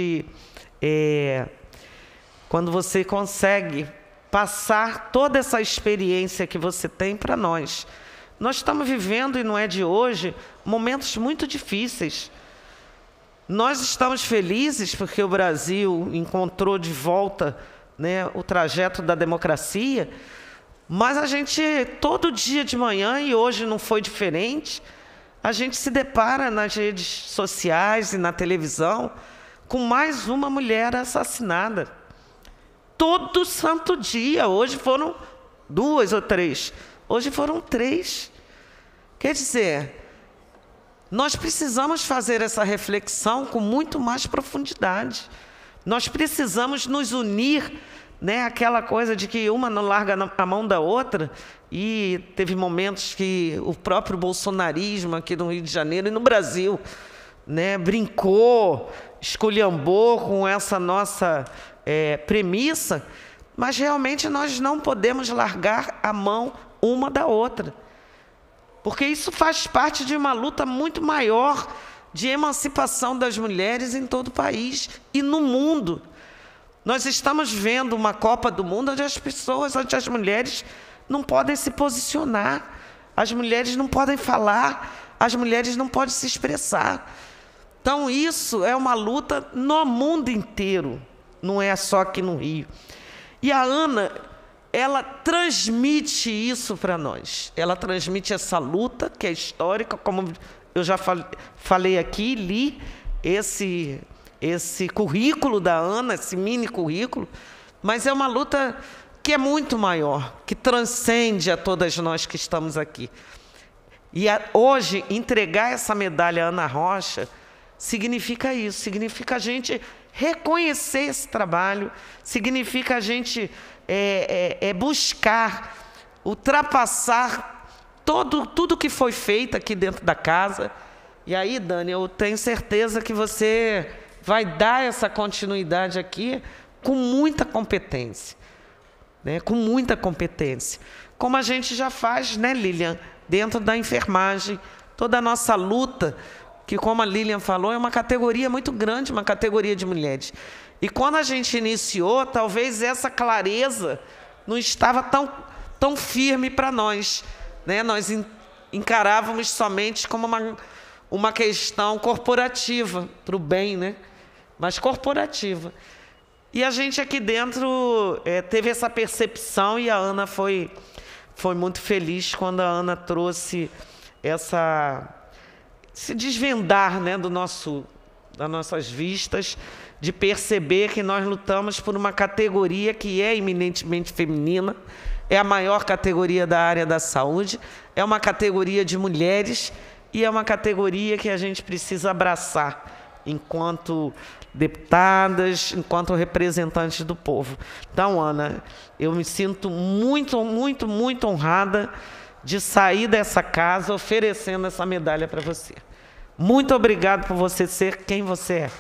quando você consegue passar toda essa experiência que você tem para nós. Nós estamos vivendo, e não é de hoje, momentos muito difíceis. Nós estamos felizes porque o Brasil encontrou de volta, né, o trajeto da democracia, mas a gente, todo dia de manhã, e hoje não foi diferente, a gente se depara nas redes sociais e na televisão com mais uma mulher assassinada. Todo santo dia. Hoje foram 2 ou 3. Hoje foram 3. Quer dizer, nós precisamos fazer essa reflexão com muito mais profundidade. Nós precisamos nos unir, né? Aquela coisa de que uma não larga a mão da outra. E teve momentos que o próprio bolsonarismo aqui no Rio de Janeiro e no Brasil, né, brincou, esculhambou com essa nossa premissa, mas realmente nós não podemos largar a mão uma da outra, porque isso faz parte de uma luta muito maior de emancipação das mulheres em todo o país e no mundo. Nós estamos vendo uma Copa do Mundo onde as mulheres não podem se posicionar, as mulheres não podem falar, as mulheres não podem se expressar. Então, isso é uma luta no mundo inteiro, não é só aqui no Rio. E a Ana, ela transmite isso para nós. Ela transmite essa luta, que é histórica, como eu já falei aqui, li esse currículo da Ana, esse mini currículo, mas é uma luta que é muito maior, que transcende a todas nós que estamos aqui. E hoje, entregar essa medalha à Ana Rocha significa isso, significa a gente reconhecer esse trabalho, significa a gente buscar, ultrapassar tudo que foi feito aqui dentro da casa. E aí, Dani, eu tenho certeza que você vai dar essa continuidade aqui com muita competência, né? Com muita competência. Como a gente já faz, né, Lilian? Dentro da enfermagem, toda a nossa luta, que, como a Lilian falou, é uma categoria muito grande, uma categoria de mulheres. E quando a gente iniciou, talvez essa clareza não estava tão firme para nós, né? Nós encarávamos somente como uma questão corporativa, para o bem, né? Mas corporativa. E a gente aqui dentro teve essa percepção, e a Ana foi muito feliz quando a Ana trouxe esse desvendar, né, das nossas vistas, de perceber que nós lutamos por uma categoria que é eminentemente feminina, é a maior categoria da área da saúde, é uma categoria de mulheres e é uma categoria que a gente precisa abraçar enquanto deputadas, enquanto representantes do povo. Então, Ana, eu me sinto muito, muito, muito honrada de sair dessa casa oferecendo essa medalha para você. Muito obrigado por você ser quem você é.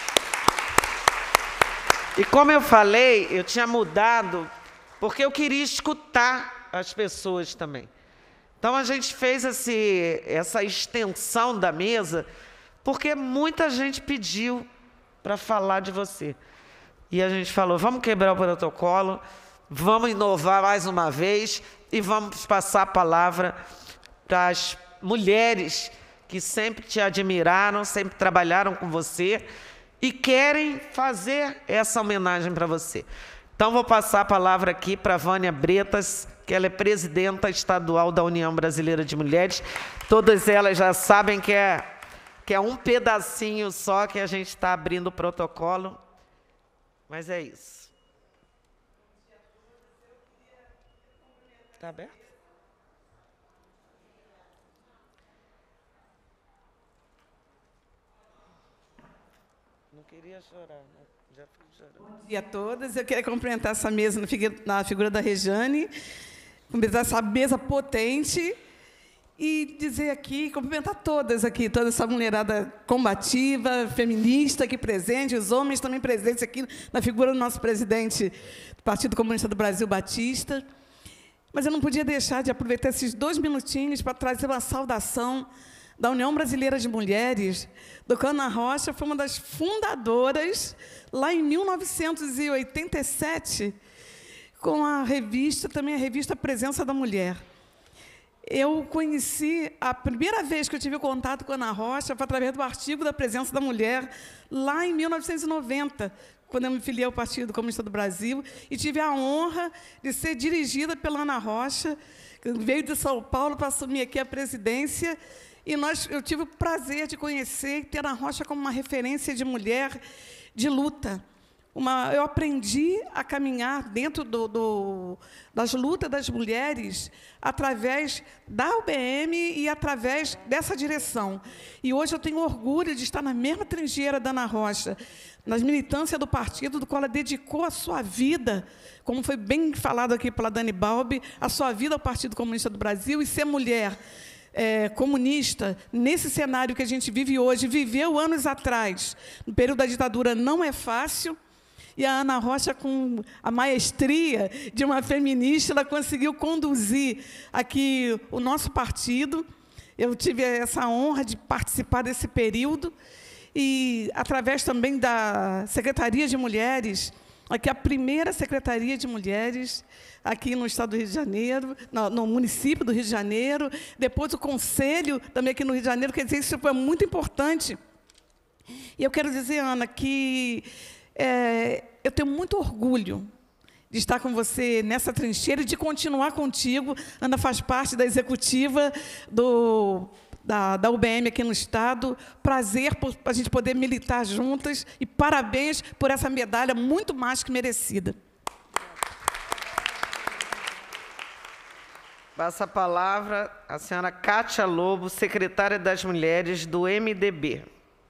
E como eu falei, eu tinha mudado porque eu queria escutar as pessoas também. Então, a gente fez essa extensão da mesa porque muita gente pediu para falar de você. E a gente falou, vamos quebrar o protocolo, vamos inovar mais uma vez e vamos passar a palavra para as mulheres que sempre te admiraram, sempre trabalharam com você e querem fazer essa homenagem para você. Então, vou passar a palavra aqui para a Vânia Bretas, que ela é presidenta estadual da União Brasileira de Mulheres. Todas elas já sabem que é um pedacinho só que a gente está abrindo o protocolo, mas é isso. Está aberto? Não queria chorar, né? Já fico chorando. Bom dia a todas. Eu queria cumprimentar essa mesa na figura da Rejane, cumprimentar essa mesa potente e dizer aqui, cumprimentar todas aqui, toda essa mulherada combativa, feminista aqui presente, os homens também presentes aqui na figura do nosso presidente do Partido Comunista do Brasil, Batista. Mas eu não podia deixar de aproveitar esses 2 minutinhos para trazer uma saudação da União Brasileira de Mulheres. Dona Ana Rocha foi uma das fundadoras, lá em 1987, com a revista, também a revista Presença da Mulher. Eu conheci, a primeira vez que eu tive contato com a Ana Rocha foi através do artigo da Presença da Mulher, lá em 1990, quando eu me filiei ao Partido Comunista do Brasil, e tive a honra de ser dirigida pela Ana Rocha, que veio de São Paulo para assumir aqui a presidência, e eu tive o prazer de conhecer e ter a Ana Rocha como uma referência de mulher de luta. Eu aprendi a caminhar dentro das lutas das mulheres através da UBM e através dessa direção. E hoje eu tenho orgulho de estar na mesma trincheira da Ana Rocha, nas militâncias do partido, do qual ela dedicou a sua vida, como foi bem falado aqui pela Dani Balbi, a sua vida ao Partido Comunista do Brasil, e ser mulher comunista, nesse cenário que a gente vive hoje, viveu anos atrás, no período da ditadura, não é fácil. E a Ana Rocha, com a maestria de uma feminista, ela conseguiu conduzir aqui o nosso partido. Eu tive essa honra de participar desse período. E, através também da Secretaria de Mulheres, aqui a primeira Secretaria de Mulheres aqui no Estado do Rio de Janeiro, no município do Rio de Janeiro, depois o Conselho também aqui no Rio de Janeiro. Quer dizer, isso foi muito importante E eu quero dizer, Ana, que eu tenho muito orgulho de estar com você nessa trincheira e de continuar contigo. Ana faz parte da executiva da UBM aqui no Estado. Prazer por a gente poder militar juntas e parabéns por essa medalha muito mais que merecida. Passa a palavra à senhora Kátia Lobo, secretária das Mulheres do MDB.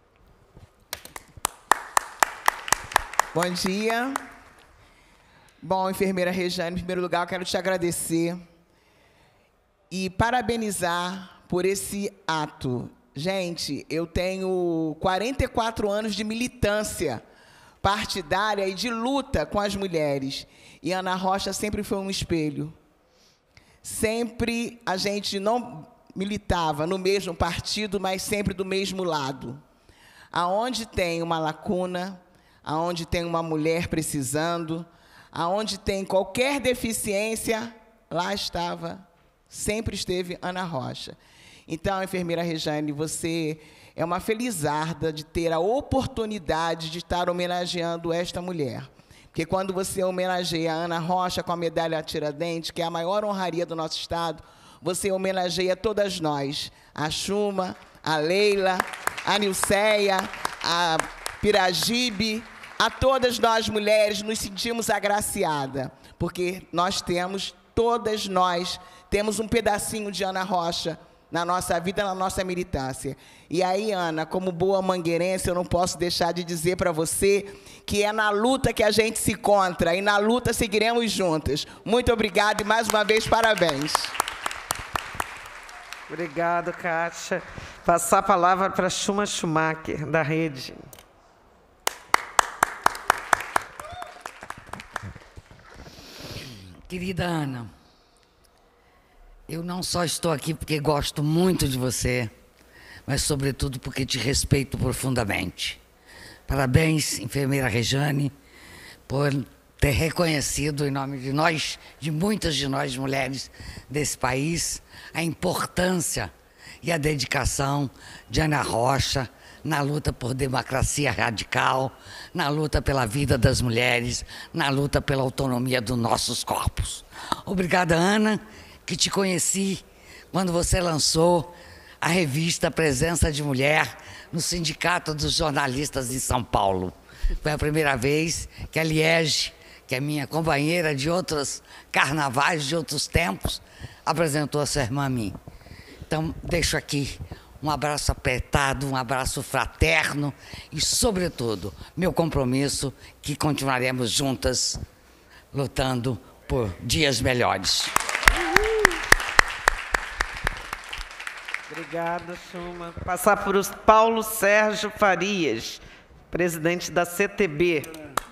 Bom dia. Bom, enfermeira Rejane, em primeiro lugar, eu quero te agradecer e parabenizar por esse ato. Gente, eu tenho 44 anos de militância partidária e de luta com as mulheres. E Ana Rocha sempre foi um espelho. Sempre a gente não militava no mesmo partido, mas sempre do mesmo lado. Aonde tem uma lacuna, aonde tem uma mulher precisando, aonde tem qualquer deficiência, lá sempre esteve Ana Rocha. Então, enfermeira Rejane, você é uma felizarda de ter a oportunidade de estar homenageando esta mulher. Porque quando você homenageia a Ana Rocha com a medalha Tiradentes, que é a maior honraria do nosso Estado, você homenageia todas nós, a Chuma, a Leila, a Nilceia, a Piragibe, a todas nós mulheres nos sentimos agraciadas, porque todas nós temos um pedacinho de Ana Rocha na nossa vida, na nossa militância. E aí, Ana, como boa mangueirense, eu não posso deixar de dizer para você que é na luta que a gente se encontra, e na luta seguiremos juntas. Muito obrigada e, mais uma vez, parabéns. Obrigado, Kátia. Passar a palavra para a Chuma Schumacher, da Rede. Querida Ana, eu não só estou aqui porque gosto muito de você, mas, sobretudo, porque te respeito profundamente. Parabéns, enfermeira Rejane, por ter reconhecido, em nome de nós, de muitas de nós mulheres desse país, a importância e a dedicação de Ana Rocha na luta por democracia radical, na luta pela vida das mulheres, na luta pela autonomia dos nossos corpos. Obrigada, Ana, que te conheci quando você lançou a revista Presença de Mulher no Sindicato dos Jornalistas em São Paulo. Foi a primeira vez que a Liege, que é minha companheira de outros carnavais, de outros tempos, apresentou a sua irmã a mim. Então, deixo aqui um abraço apertado, um abraço fraterno e, sobretudo, meu compromisso que continuaremos juntas lutando por dias melhores. Obrigada, Chuma. Passar por Paulo Sérgio Farias, presidente da CTB.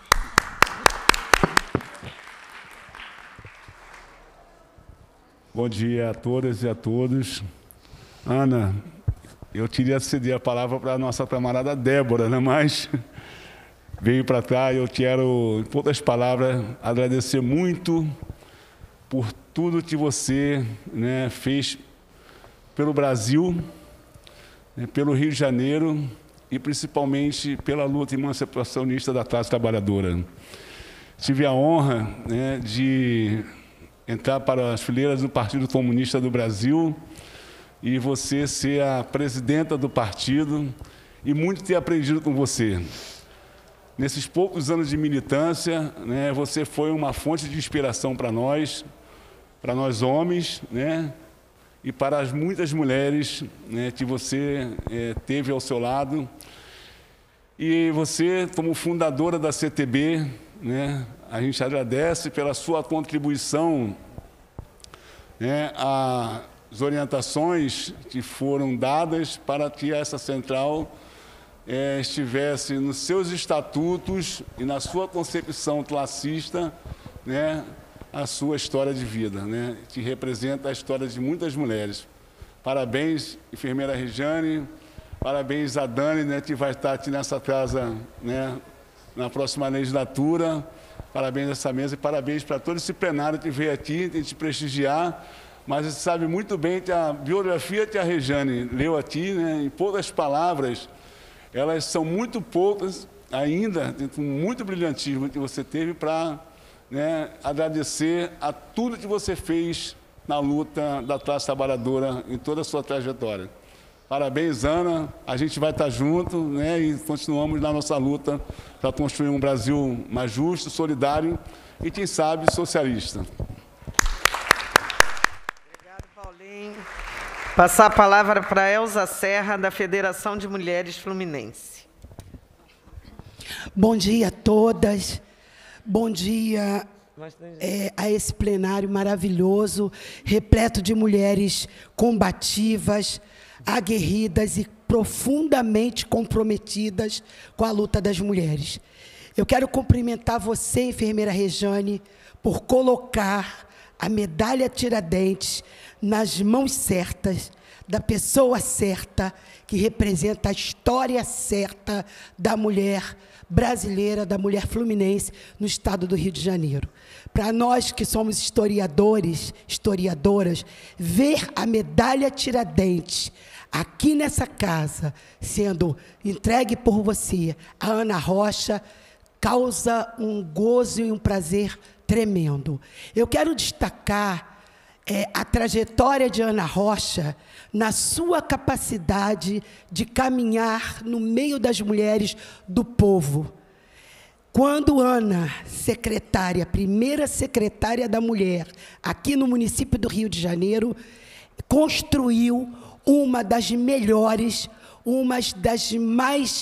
Bom dia a todas e a todos. Ana, eu queria ceder a palavra para a nossa camarada Débora, né? Mas veio para cá e eu quero, em poucas palavras, agradecer muito por tudo que você, né, fez pelo Brasil, né, pelo Rio de Janeiro e principalmente pela luta emancipacionista da classe trabalhadora. Tive a honra, né, de entrar para as fileiras do Partido Comunista do Brasil e você ser a presidenta do partido e muito ter aprendido com você. Nesses poucos anos de militância, né, você foi uma fonte de inspiração para nós homens, né, e para as muitas mulheres, né, que você teve ao seu lado. E você, como fundadora da CTB, né, a gente agradece pela sua contribuição, né, às orientações que foram dadas para que essa central estivesse nos seus estatutos e na sua concepção classista, né, a sua história de vida, né, que representa a história de muitas mulheres. Parabéns, enfermeira Rejane, parabéns a Dani, né, que vai estar aqui nessa casa, né, na próxima legislatura. Parabéns a essa mesa e parabéns para todo esse plenário que veio aqui, tem que te prestigiar. Mas você sabe muito bem que a biografia que a Rejane leu aqui, né, em poucas palavras, elas são muito poucas ainda, com muito brilhantismo que você teve para, né, agradecer a tudo que você fez na luta da classe trabalhadora em toda a sua trajetória. Parabéns, Ana. A gente vai estar junto, né, e continuamos na nossa luta para construir um Brasil mais justo, solidário e, quem sabe, socialista. Obrigado, Paulinho. Passar a palavra para Elza Serra, da Federação de Mulheres Fluminense. Bom dia a todas. Bom dia a esse plenário maravilhoso, repleto de mulheres combativas, aguerridas e profundamente comprometidas com a luta das mulheres. Eu quero cumprimentar você, enfermeira Rejane, por colocar a medalha Tiradentes nas mãos certas, da pessoa certa, que representa a história certa da mulher brasileira, da mulher fluminense no estado do Rio de Janeiro. Para nós que somos historiadores, historiadoras, ver a medalha Tiradentes aqui nessa casa, sendo entregue por você, a Ana Rocha, causa um gozo e um prazer tremendo. Eu quero destacar a trajetória de Ana Rocha na sua capacidade de caminhar no meio das mulheres do povo. Quando Ana, secretária, primeira secretária da mulher, aqui no município do Rio de Janeiro, construiu uma das melhores, uma das mais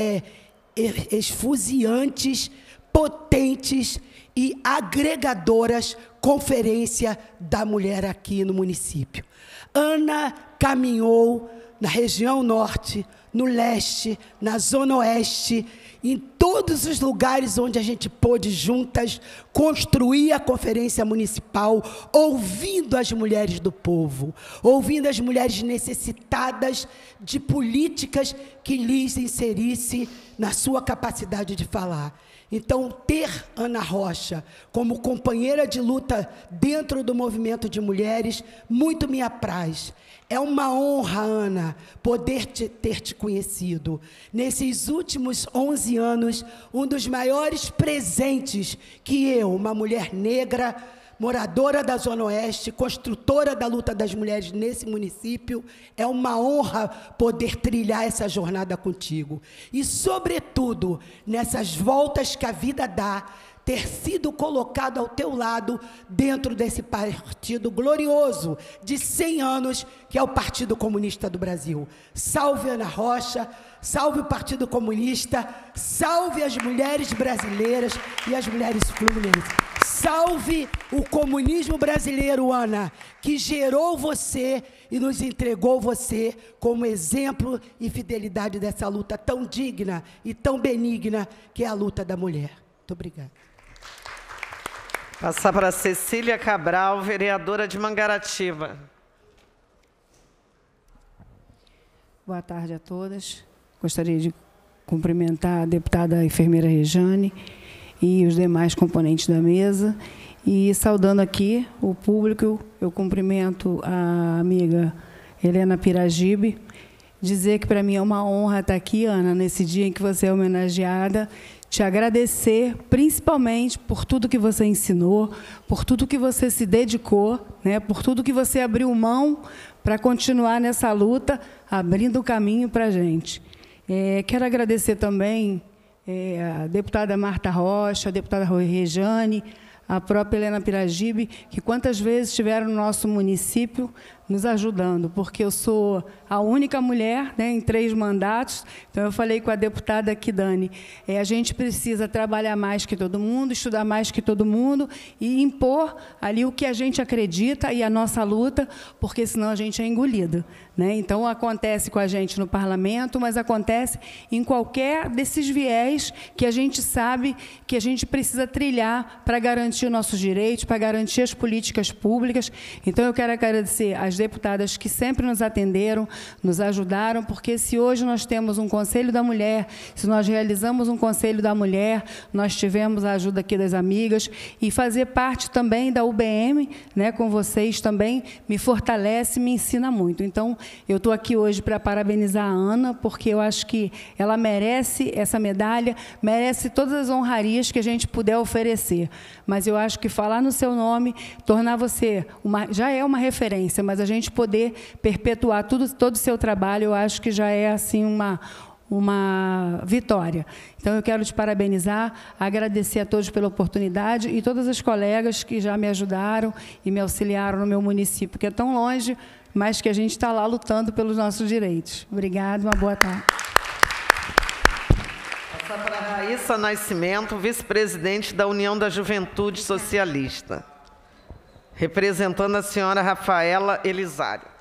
esfuziantes, potentes e agregadoras conferência da mulher aqui no município. Ana caminhou na região norte, no leste, na zona oeste, em todos os lugares onde a gente pôde juntas construir a conferência municipal, ouvindo as mulheres do povo, ouvindo as mulheres necessitadas de políticas que lhes inserisse na sua capacidade de falar. Então, ter Ana Rocha como companheira de luta dentro do movimento de mulheres, muito me apraz. É uma honra, Ana, poder ter te conhecido. Nesses últimos 11 anos, um dos maiores presentes que eu, uma mulher negra, moradora da Zona Oeste, construtora da luta das mulheres nesse município, é uma honra poder trilhar essa jornada contigo. E, sobretudo, nessas voltas que a vida dá, ter sido colocado ao teu lado dentro desse partido glorioso de 100 anos, que é o Partido Comunista do Brasil. Salve Ana Rocha, salve o Partido Comunista, salve as mulheres brasileiras e as mulheres fluminenses. Salve o comunismo brasileiro, Ana, que gerou você e nos entregou você como exemplo e fidelidade dessa luta tão digna e tão benigna que é a luta da mulher. Muito obrigada. Passar para Cecília Cabral, vereadora de Mangaratiba. Boa tarde a todas. Gostaria de cumprimentar a deputada enfermeira Rejane e os demais componentes da mesa. E, saudando aqui o público, eu cumprimento a amiga Helena Piragibe, dizer que, para mim, é uma honra estar aqui, Ana, nesse dia em que você é homenageada, te agradecer, principalmente, por tudo que você ensinou, por tudo que você se dedicou, né, por tudo que você abriu mão para continuar nessa luta, abrindo o caminho para a gente. Quero agradecer também a deputada Marta Rocha, a deputada Rejane, a própria Helena Piragibe, que quantas vezes estiveram no nosso município nos ajudando, porque eu sou a única mulher, né, em 3 mandatos. Então, eu falei com a deputada aqui, Dani, a gente precisa trabalhar mais que todo mundo, estudar mais que todo mundo e impor ali o que a gente acredita e a nossa luta, porque senão a gente é engolido, né? Então, acontece com a gente no parlamento, mas acontece em qualquer desses viés que a gente sabe que a gente precisa trilhar para garantir os nossos direitos, para garantir as políticas públicas. Então, eu quero agradecer às as deputadas que sempre nos atenderam, nos ajudaram, porque se hoje nós temos um Conselho da Mulher, se nós realizamos um Conselho da Mulher, nós tivemos a ajuda aqui das amigas, e fazer parte também da UBM, né, com vocês também, me fortalece, me ensina muito. Então, eu estou aqui hoje para parabenizar a Ana, porque eu acho que ela merece essa medalha, merece todas as honrarias que a gente puder oferecer. Mas eu acho que falar no seu nome, tornar você, já é uma referência, mas a gente poder perpetuar todo o seu trabalho, eu acho que já é assim uma vitória. Então, eu quero te parabenizar, agradecer a todos pela oportunidade e todas as colegas que já me ajudaram e me auxiliaram no meu município, que é tão longe, mas que a gente está lá lutando pelos nossos direitos. Obrigada, uma boa tarde. Passar para a Raíssa Nascimento, vice-presidente da União da Juventude Socialista, representando a senhora Rafaela Elisário.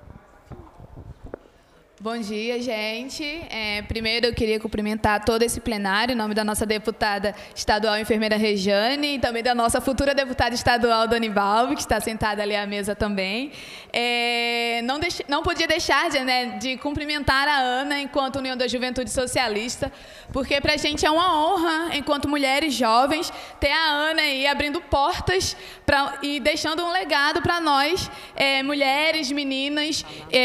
Bom dia, gente. Primeiro, eu queria cumprimentar todo esse plenário, em nome da nossa deputada estadual enfermeira Rejane, e também da nossa futura deputada estadual, Dani Balbi, que está sentada ali à mesa também. Não podia deixar de cumprimentar a Ana, enquanto União da Juventude Socialista, porque para a gente é uma honra, enquanto mulheres jovens, ter a Ana aí abrindo portas e deixando um legado para nós, mulheres, meninas,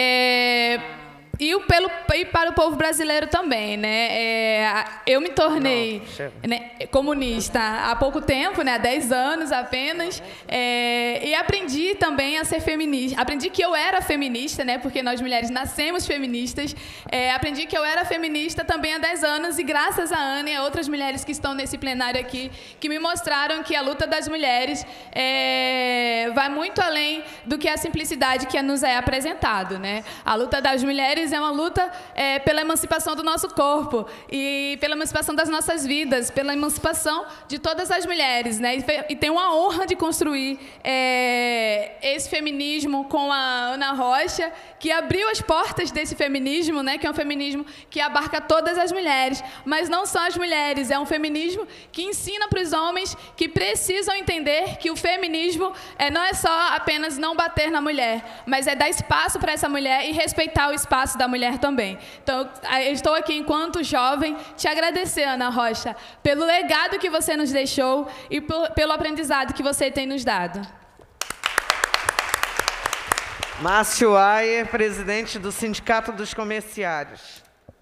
e para o povo brasileiro também, né? Eu me tornei comunista há pouco tempo, né? Há 10 anos apenas, e aprendi também a ser feminista. Aprendi que eu era feminista, né? Porque nós mulheres nascemos feministas. Aprendi que eu era feminista também há 10 anos, e graças a Ana e a outras mulheres que estão nesse plenário aqui, que me mostraram que a luta das mulheres vai muito além do que a simplicidade que nos é apresentado, né? A luta das mulheres é uma luta pela emancipação do nosso corpo e pela emancipação das nossas vidas, pela emancipação de todas as mulheres, né? E tem uma honra de construir esse feminismo com a Ana Rocha, que abriu as portas desse feminismo, né? Que é um feminismo que abarca todas as mulheres, mas não só as mulheres, é um feminismo que ensina para os homens que precisam entender que o feminismo não é só apenas não bater na mulher, mas é dar espaço para essa mulher e respeitar o espaço da mulher também. Então, eu estou aqui enquanto jovem te agradecer, Ana Rocha, pelo legado que você nos deixou e pelo aprendizado que você tem nos dado. Márcio Ayer, presidente do Sindicato dos Comerciários.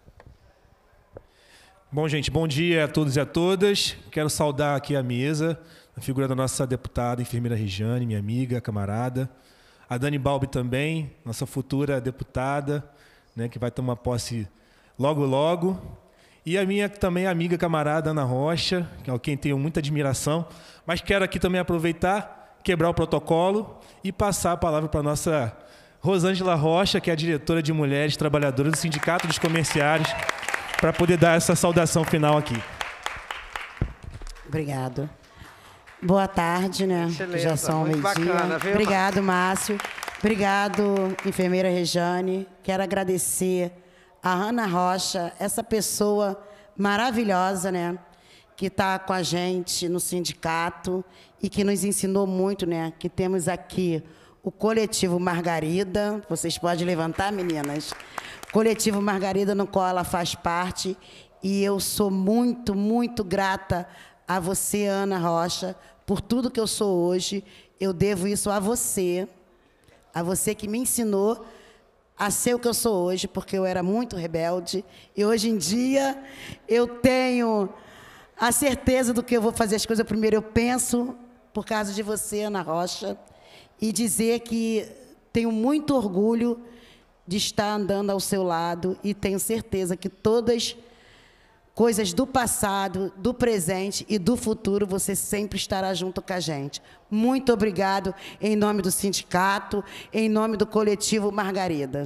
Bom, gente, bom dia a todos e a todas. Quero saudar aqui a mesa, a figura da nossa deputada, enfermeira Rejane, minha amiga, camarada. A Dani Balbi também, nossa futura deputada, né, que vai tomar posse logo, logo. E a minha também amiga, camarada, Ana Rocha, que é quem tenho muita admiração. Mas quero aqui também aproveitar, quebrar o protocolo e passar a palavra para a nossa Rosângela Rocha, que é a diretora de Mulheres Trabalhadoras do Sindicato dos Comerciários, para poder dar essa saudação final aqui. Obrigado. Boa tarde, né? Já são meio-dia. Obrigado, Márcio. Obrigado, enfermeira Rejane. Quero agradecer a Ana Rocha, essa pessoa maravilhosa, né? Que está com a gente no sindicato e que nos ensinou muito, né? Que temos aqui o Coletivo Margarida. Vocês podem levantar, meninas? Coletivo Margarida, no qual ela faz parte. E eu sou muito, muito grata a você, Ana Rocha, por tudo que eu sou hoje. Eu devo isso a você que me ensinou a ser o que eu sou hoje, porque eu era muito rebelde. E hoje em dia eu tenho a certeza do que eu vou fazer as coisas. Primeiro eu penso por causa de você, Ana Rocha, e dizer que tenho muito orgulho de estar andando ao seu lado e tenho certeza que todas coisas do passado, do presente e do futuro, você sempre estará junto com a gente. Muito obrigado, em nome do sindicato, em nome do Coletivo Margarida.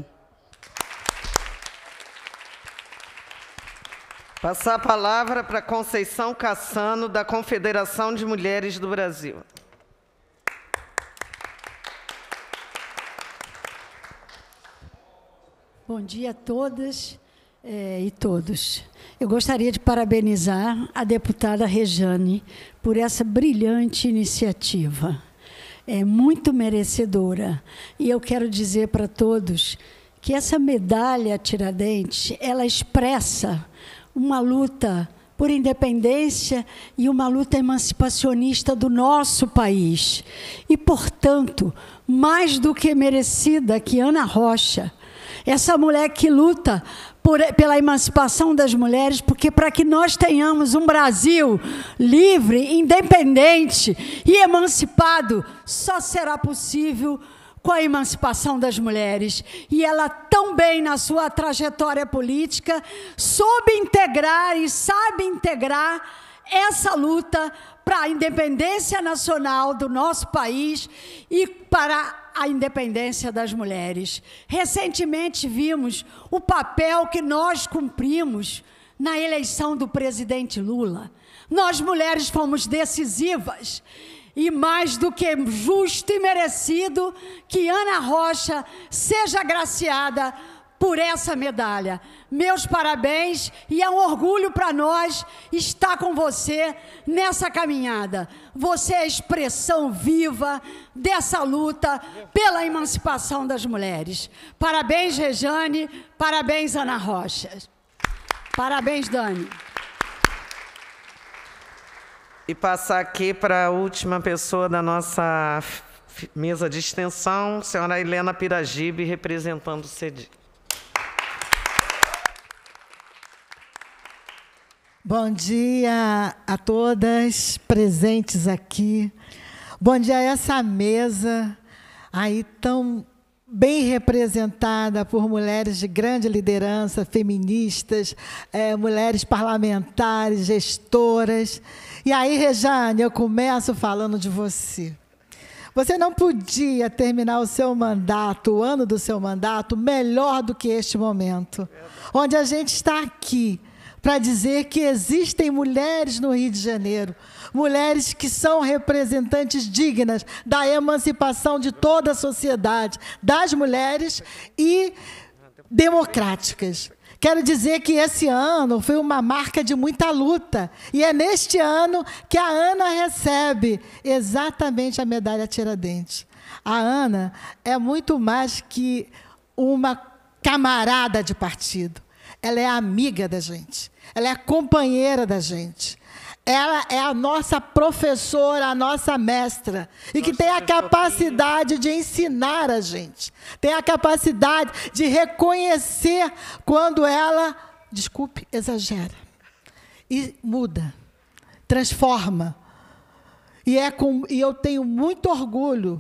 Passar a palavra para Conceição Cassano, da Confederação de Mulheres do Brasil. Bom dia a todas e todos. Eu gostaria de parabenizar a deputada Rejane por essa brilhante iniciativa. é muito merecedora. E eu quero dizer para todos que essa medalha Tiradentes, ela expressa uma luta por independência e uma luta emancipacionista do nosso país. E, portanto, mais do que merecida que Ana Rocha, essa mulher que luta pela emancipação das mulheres, porque para que nós tenhamos um Brasil livre, independente e emancipado, só será possível com a emancipação das mulheres. E ela também, na sua trajetória política, soube integrar e sabe integrar essa luta para a independência nacional do nosso país e para a independência das mulheres. Recentemente vimos o papel que nós cumprimos na eleição do presidente Lula. Nós, mulheres, fomos decisivas. E mais do que justo e merecido que Ana Rocha seja agraciada por essa medalha. Meus parabéns, e é um orgulho para nós estar com você nessa caminhada. Você é a expressão viva dessa luta pela emancipação das mulheres. Parabéns, Rejane, parabéns, Ana Rocha. Parabéns, Dani. E passar aqui para a última pessoa da nossa mesa de extensão, a senhora Helena Piragibe, representando o CEDI. Bom dia a todas presentes aqui. Bom dia a essa mesa aí tão bem representada por mulheres de grande liderança, feministas, mulheres parlamentares, gestoras. E aí, Rejane, eu começo falando de você. Você não podia terminar o seu mandato, o ano do seu mandato, melhor do que este momento, onde a gente está aqui para dizer que existem mulheres no Rio de Janeiro, mulheres que são representantes dignas da emancipação de toda a sociedade, das mulheres e democráticas. Quero dizer que esse ano foi uma marca de muita luta, e é neste ano que a Ana recebe exatamente a medalha Tiradentes. A Ana é muito mais que uma camarada de partido. Ela é amiga da gente, ela é a companheira da gente. Ela é a nossa professora, a nossa mestra, e que tem a capacidade de ensinar a gente, tem a capacidade de reconhecer quando ela, desculpe, exagera, e muda, transforma. E eu tenho muito orgulho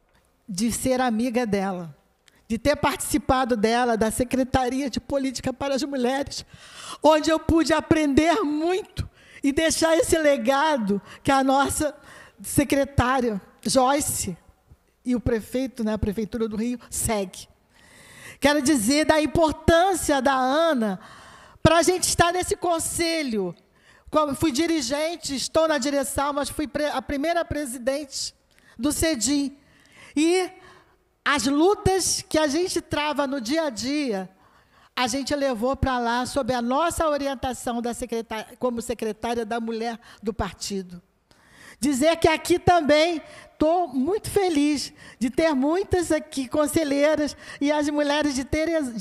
de ser amiga dela, de ter participado dela, da Secretaria de Política para as Mulheres, onde eu pude aprender muito e deixar esse legado que a nossa secretária, Joyce, e o prefeito, né, a Prefeitura do Rio, segue. Quero dizer da importância da Ana para a gente estar nesse conselho. Fui dirigente, estou na direção, mas fui a primeira presidente do CEDI. E as lutas que a gente trava no dia a dia, a gente levou para lá sob a nossa orientação como secretária da Mulher do partido. Dizer que aqui também estou muito feliz de ter muitas aqui conselheiras e as mulheres de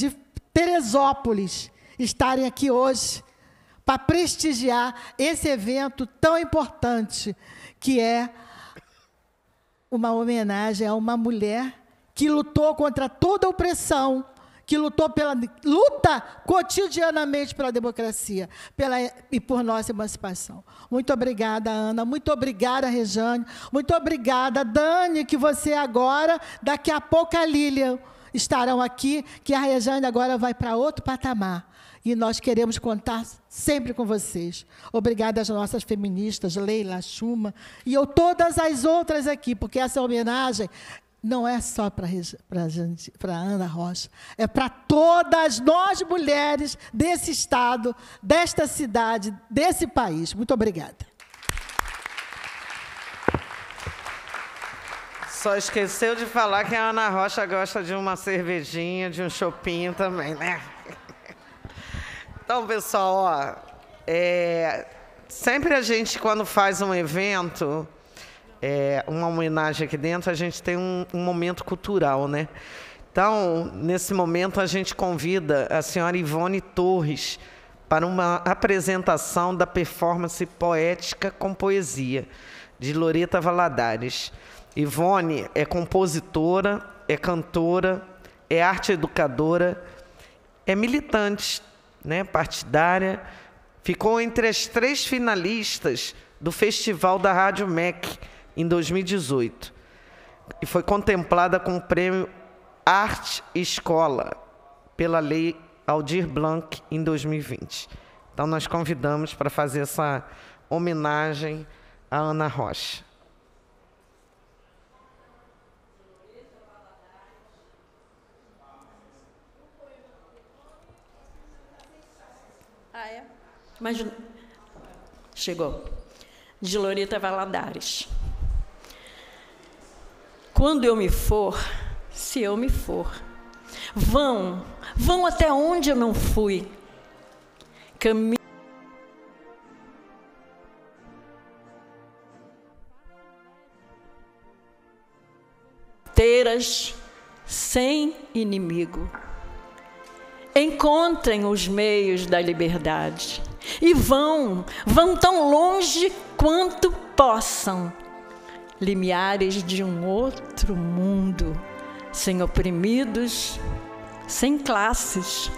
Teresópolis estarem aqui hoje para prestigiar esse evento tão importante, que é uma homenagem a uma mulher que lutou contra toda a opressão, que luta cotidianamente pela democracia e por nossa emancipação. Muito obrigada, Ana. Muito obrigada, Rejane. Muito obrigada, Dani, que você agora, daqui a pouco a Lília estarão aqui, que a Rejane agora vai para outro patamar. E nós queremos contar sempre com vocês. Obrigada às nossas feministas, Leila, Chuma, e todas as outras aqui, porque essa homenagem não é só para Ana Rocha, é para todas nós mulheres desse estado, desta cidade, desse país. Muito obrigada. Só esqueceu de falar que a Ana Rocha gosta de uma cervejinha, de um chopinho também, né? Então, pessoal, sempre a gente, quando faz um evento, uma homenagem aqui dentro, a gente tem um momento cultural, né? Então, nesse momento, a gente convida a senhora Ivone Torres para uma apresentação da performance Poética com Poesia, de Loreta Valadares. Ivone é compositora, é cantora, é arte educadora, é militante, né, partidária, ficou entre as 3 finalistas do Festival da Rádio MEC em 2018 e foi contemplada com o prêmio Arte Escola pela Lei Aldir Blanc em 2020. Então, nós convidamos para fazer essa homenagem a Ana Rocha. Ah, é? Mas chegou. De Loreta Valadares. Quando eu me for, se eu me for, vão até onde eu não fui. Caminho inteiras sem inimigo. Encontrem os meios da liberdade e vão tão longe quanto possam, limiares de um outro mundo, sem oprimidos, sem classes.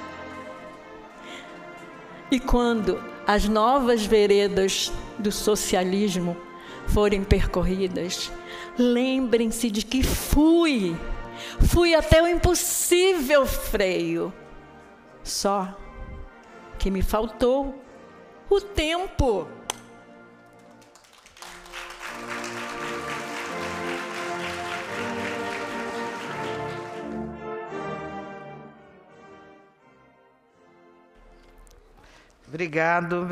E quando as novas veredas do socialismo forem percorridas, lembrem-se de que fui até o impossível freio. Só que me faltou o tempo. Obrigado.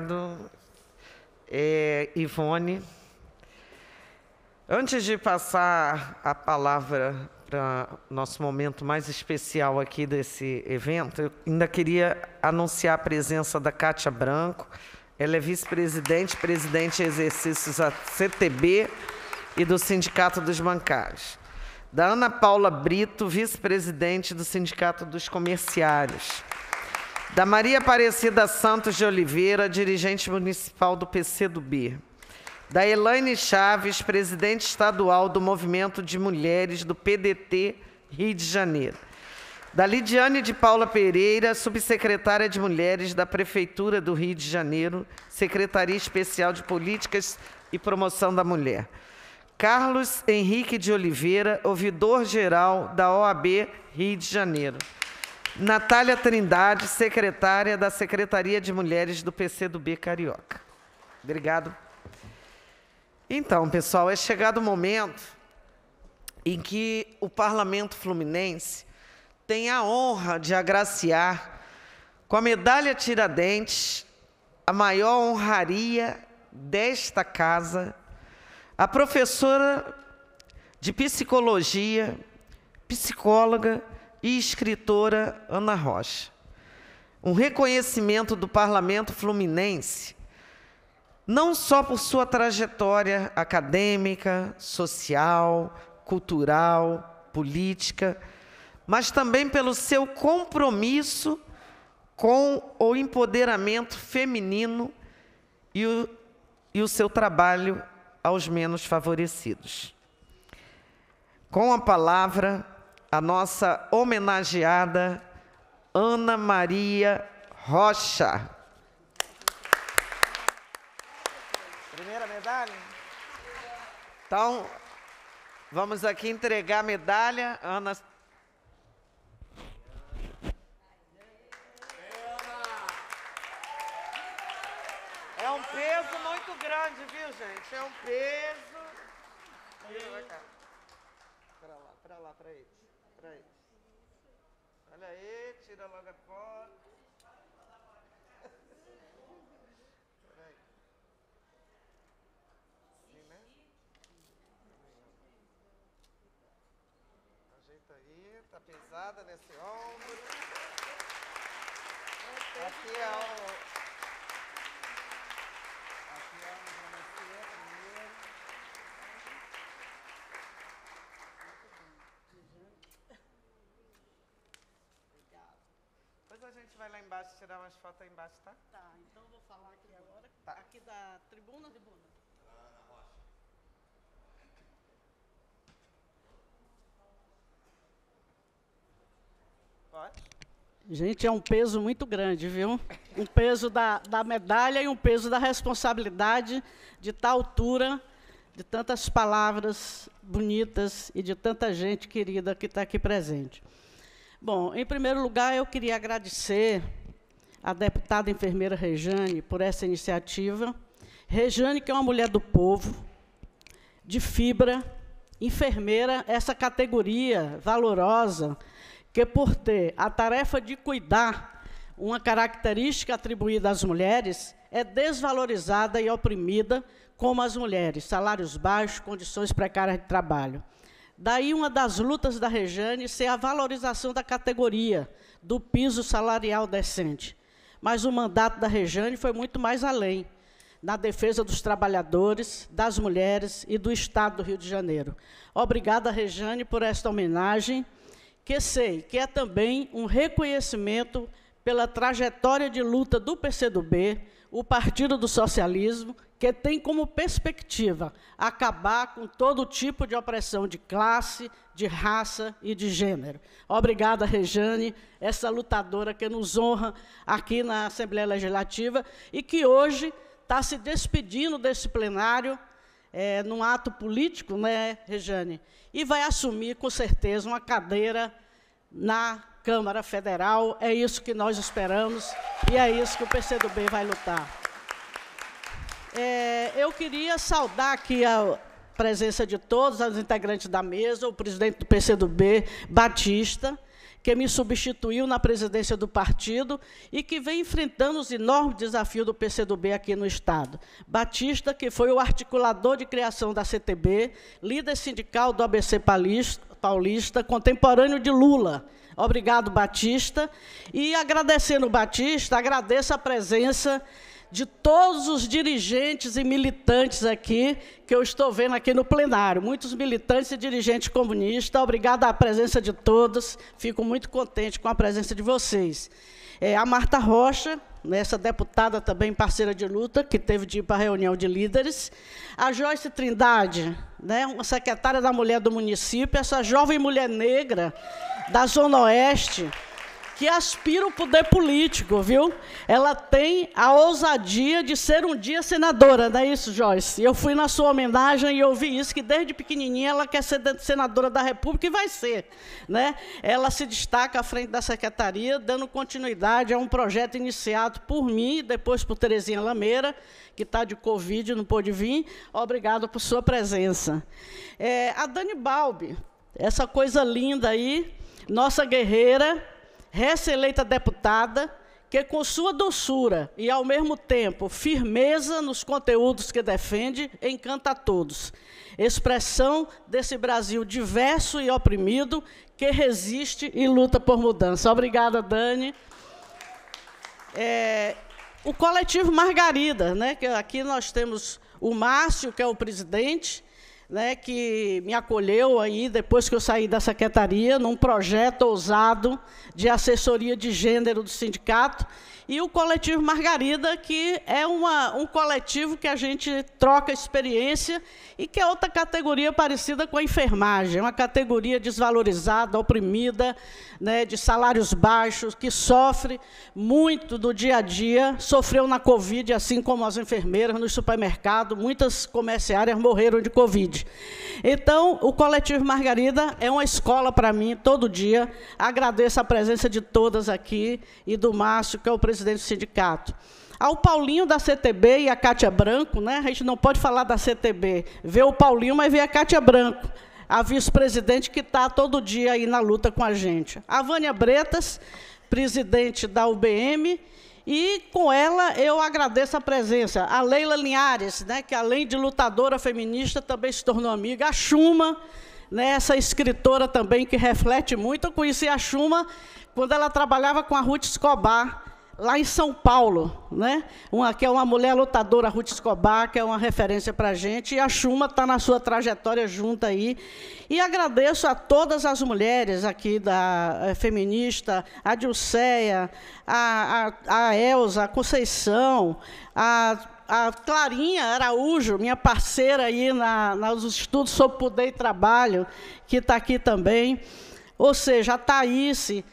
Ivone. Antes de passar a palavra para o nosso momento mais especial aqui desse evento, eu ainda queria anunciar a presença da Kátia Branco. Ela é vice-presidente, presidente em exercícios da CTB e do Sindicato dos Bancários. Da Ana Paula Brito, vice-presidente do Sindicato dos Comerciários. Da Maria Aparecida Santos de Oliveira, dirigente municipal do PCdoB. Da Elaine Chaves, presidente estadual do Movimento de Mulheres do PDT Rio de Janeiro. Da Lidiane de Paula Pereira, subsecretária de Mulheres da Prefeitura do Rio de Janeiro, Secretaria Especial de Políticas e Promoção da Mulher. Carlos Henrique de Oliveira, ouvidor-geral da OAB Rio de Janeiro. Natália Trindade, secretária da Secretaria de Mulheres do PCdoB Carioca. Obrigado. Então, pessoal, é chegado o momento em que o Parlamento Fluminense tem a honra de agraciar com a medalha Tiradentes, a maior honraria desta casa, a professora de psicologia, psicóloga e escritora Ana Rocha. Um reconhecimento do Parlamento Fluminense, não só por sua trajetória acadêmica, social, cultural, política, mas também pelo seu compromisso com o empoderamento feminino e o seu trabalho aos menos favorecidos. Com a palavra, a nossa homenageada Ana Maria Rocha. Primeira medalha? Então, vamos aqui entregar a medalha. Ana. É um peso muito grande, viu, gente? É um peso. Vai cá. Pra lá, pra eles. Olha aí, tira logo a foto. Peraí. Assim, né? Ajeita aí, tá pesada nesse ombro. Aqui é o... Aqui é onde você primeiro. vai lá embaixo tirar umas fotos aí embaixo, tá? Tá, então eu vou falar aqui agora. Tá. Aqui da tribuna. Pode? Gente, é um peso muito grande, viu? Um peso da medalha e um peso da responsabilidade de tal altura, de tantas palavras bonitas e de tanta gente querida que está aqui presente. Bom, em primeiro lugar, eu queria agradecer à deputada enfermeira Rejane por essa iniciativa. Rejane, que é uma mulher do povo, de fibra, enfermeira, essa categoria valorosa, que por ter a tarefa de cuidar, uma característica atribuída às mulheres, é desvalorizada e oprimida como as mulheres, salários baixos, condições precárias de trabalho. Daí uma das lutas da Rejane ser a valorização da categoria, do piso salarial decente. Mas o mandato da Rejane foi muito mais além, na defesa dos trabalhadores, das mulheres e do Estado do Rio de Janeiro. Obrigada, Rejane, por esta homenagem, que sei que é também um reconhecimento pela trajetória de luta do PCdoB, o Partido do Socialismo, que tem como perspectiva acabar com todo tipo de opressão de classe, de raça e de gênero. Obrigada, Rejane, essa lutadora que nos honra aqui na Assembleia Legislativa e que hoje está se despedindo desse plenário, num ato político, né, Rejane? E vai assumir, com certeza, uma cadeira na Câmara Federal. É isso que nós esperamos e é isso que o PCdoB vai lutar. Eu queria saudar aqui a presença de todos os integrantes da mesa, o presidente do PCdoB, Batista, que me substituiu na presidência do partido e que vem enfrentando os enormes desafios do PCdoB aqui no Estado. Batista, que foi o articulador de criação da CTB, líder sindical do ABC Paulista, contemporâneo de Lula. Obrigado, Batista. E, agradecendo o Batista, agradeço a presença de todos os dirigentes e militantes aqui, que eu estou vendo aqui no plenário, muitos militantes e dirigentes comunistas. Obrigada à presença de todos, fico muito contente com a presença de vocês. A Marta Rocha, essa deputada também parceira de luta, que teve de ir para a reunião de líderes. A Joyce Trindade, né, uma secretária da Mulher do município, essa jovem mulher negra da Zona Oeste, que aspira o poder político, viu? Ela tem a ousadia de ser um dia senadora, não é isso, Joyce? Eu fui na sua homenagem e ouvi isso, que desde pequenininha ela quer ser senadora da República e vai ser, né? Ela se destaca à frente da secretaria, dando continuidade a um projeto iniciado por mim e depois por Terezinha Lameira, que está de Covid, não pôde vir. Obrigado por sua presença. A Dani Balbi, essa coisa linda aí, nossa guerreira, recém-eleita deputada, que com sua doçura e, ao mesmo tempo, firmeza nos conteúdos que defende, encanta a todos. Expressão desse Brasil diverso e oprimido, que resiste e luta por mudança. Obrigada, Dani. O coletivo Margarida, né, que aqui nós temos o Márcio, que é o presidente, né, que me acolheu aí, depois que eu saí da secretaria, num projeto ousado de assessoria de gênero do sindicato, e o coletivo Margarida, que é um coletivo que a gente troca experiência e que é outra categoria parecida com a enfermagem, uma categoria desvalorizada, oprimida, né, de salários baixos, que sofre muito do dia a dia, sofreu na Covid, assim como as enfermeiras no supermercado, muitas comerciárias morreram de Covid. Então, o coletivo Margarida é uma escola para mim, todo dia. Agradeço a presença de todas aqui e do Márcio, que é o presidente do sindicato. Ao Paulinho da CTB e a Cátia Branco, né? A gente não pode falar da CTB, ver o Paulinho, mas ver a Cátia Branco, a vice-presidente que está todo dia aí na luta com a gente. A Vânia Bretas, presidente da UBM, e com ela eu agradeço a presença. A Leila Linhares, né, que além de lutadora feminista, também se tornou amiga. A Chuma, né, essa escritora também que reflete muito. Eu conheci a Chuma quando ela trabalhava com a Ruth Escobar, lá em São Paulo, né? Que é uma mulher lutadora, Ruth Escobar, que é uma referência para a gente, e a Chuma está na sua trajetória junto aí. E agradeço a todas as mulheres aqui da feminista, a Dilceia, a Elza, a Conceição, a Clarinha Araújo, minha parceira aí nos estudos sobre poder e trabalho, que está aqui também. Ou seja, a Thaís,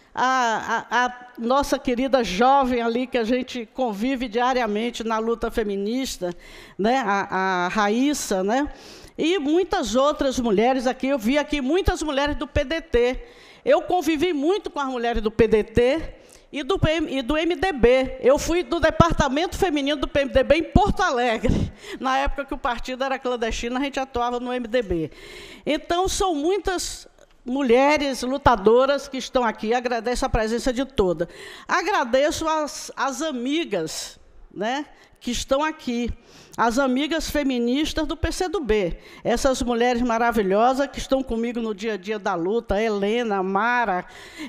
a nossa querida jovem ali, que a gente convive diariamente na luta feminista, né? A Raíssa, né? E muitas outras mulheres aqui. Eu vi aqui muitas mulheres do PDT. Eu convivi muito com as mulheres do PDT e do MDB. Eu fui do departamento feminino do PMDB em Porto Alegre. Na época que o partido era clandestino, a gente atuava no MDB. Então, são muitas mulheres lutadoras que estão aqui. Agradeço a presença de todas. Agradeço as amigas, né, que estão aqui, as amigas feministas do PCdoB, essas mulheres maravilhosas que estão comigo no dia a dia da luta, Helena, Mara,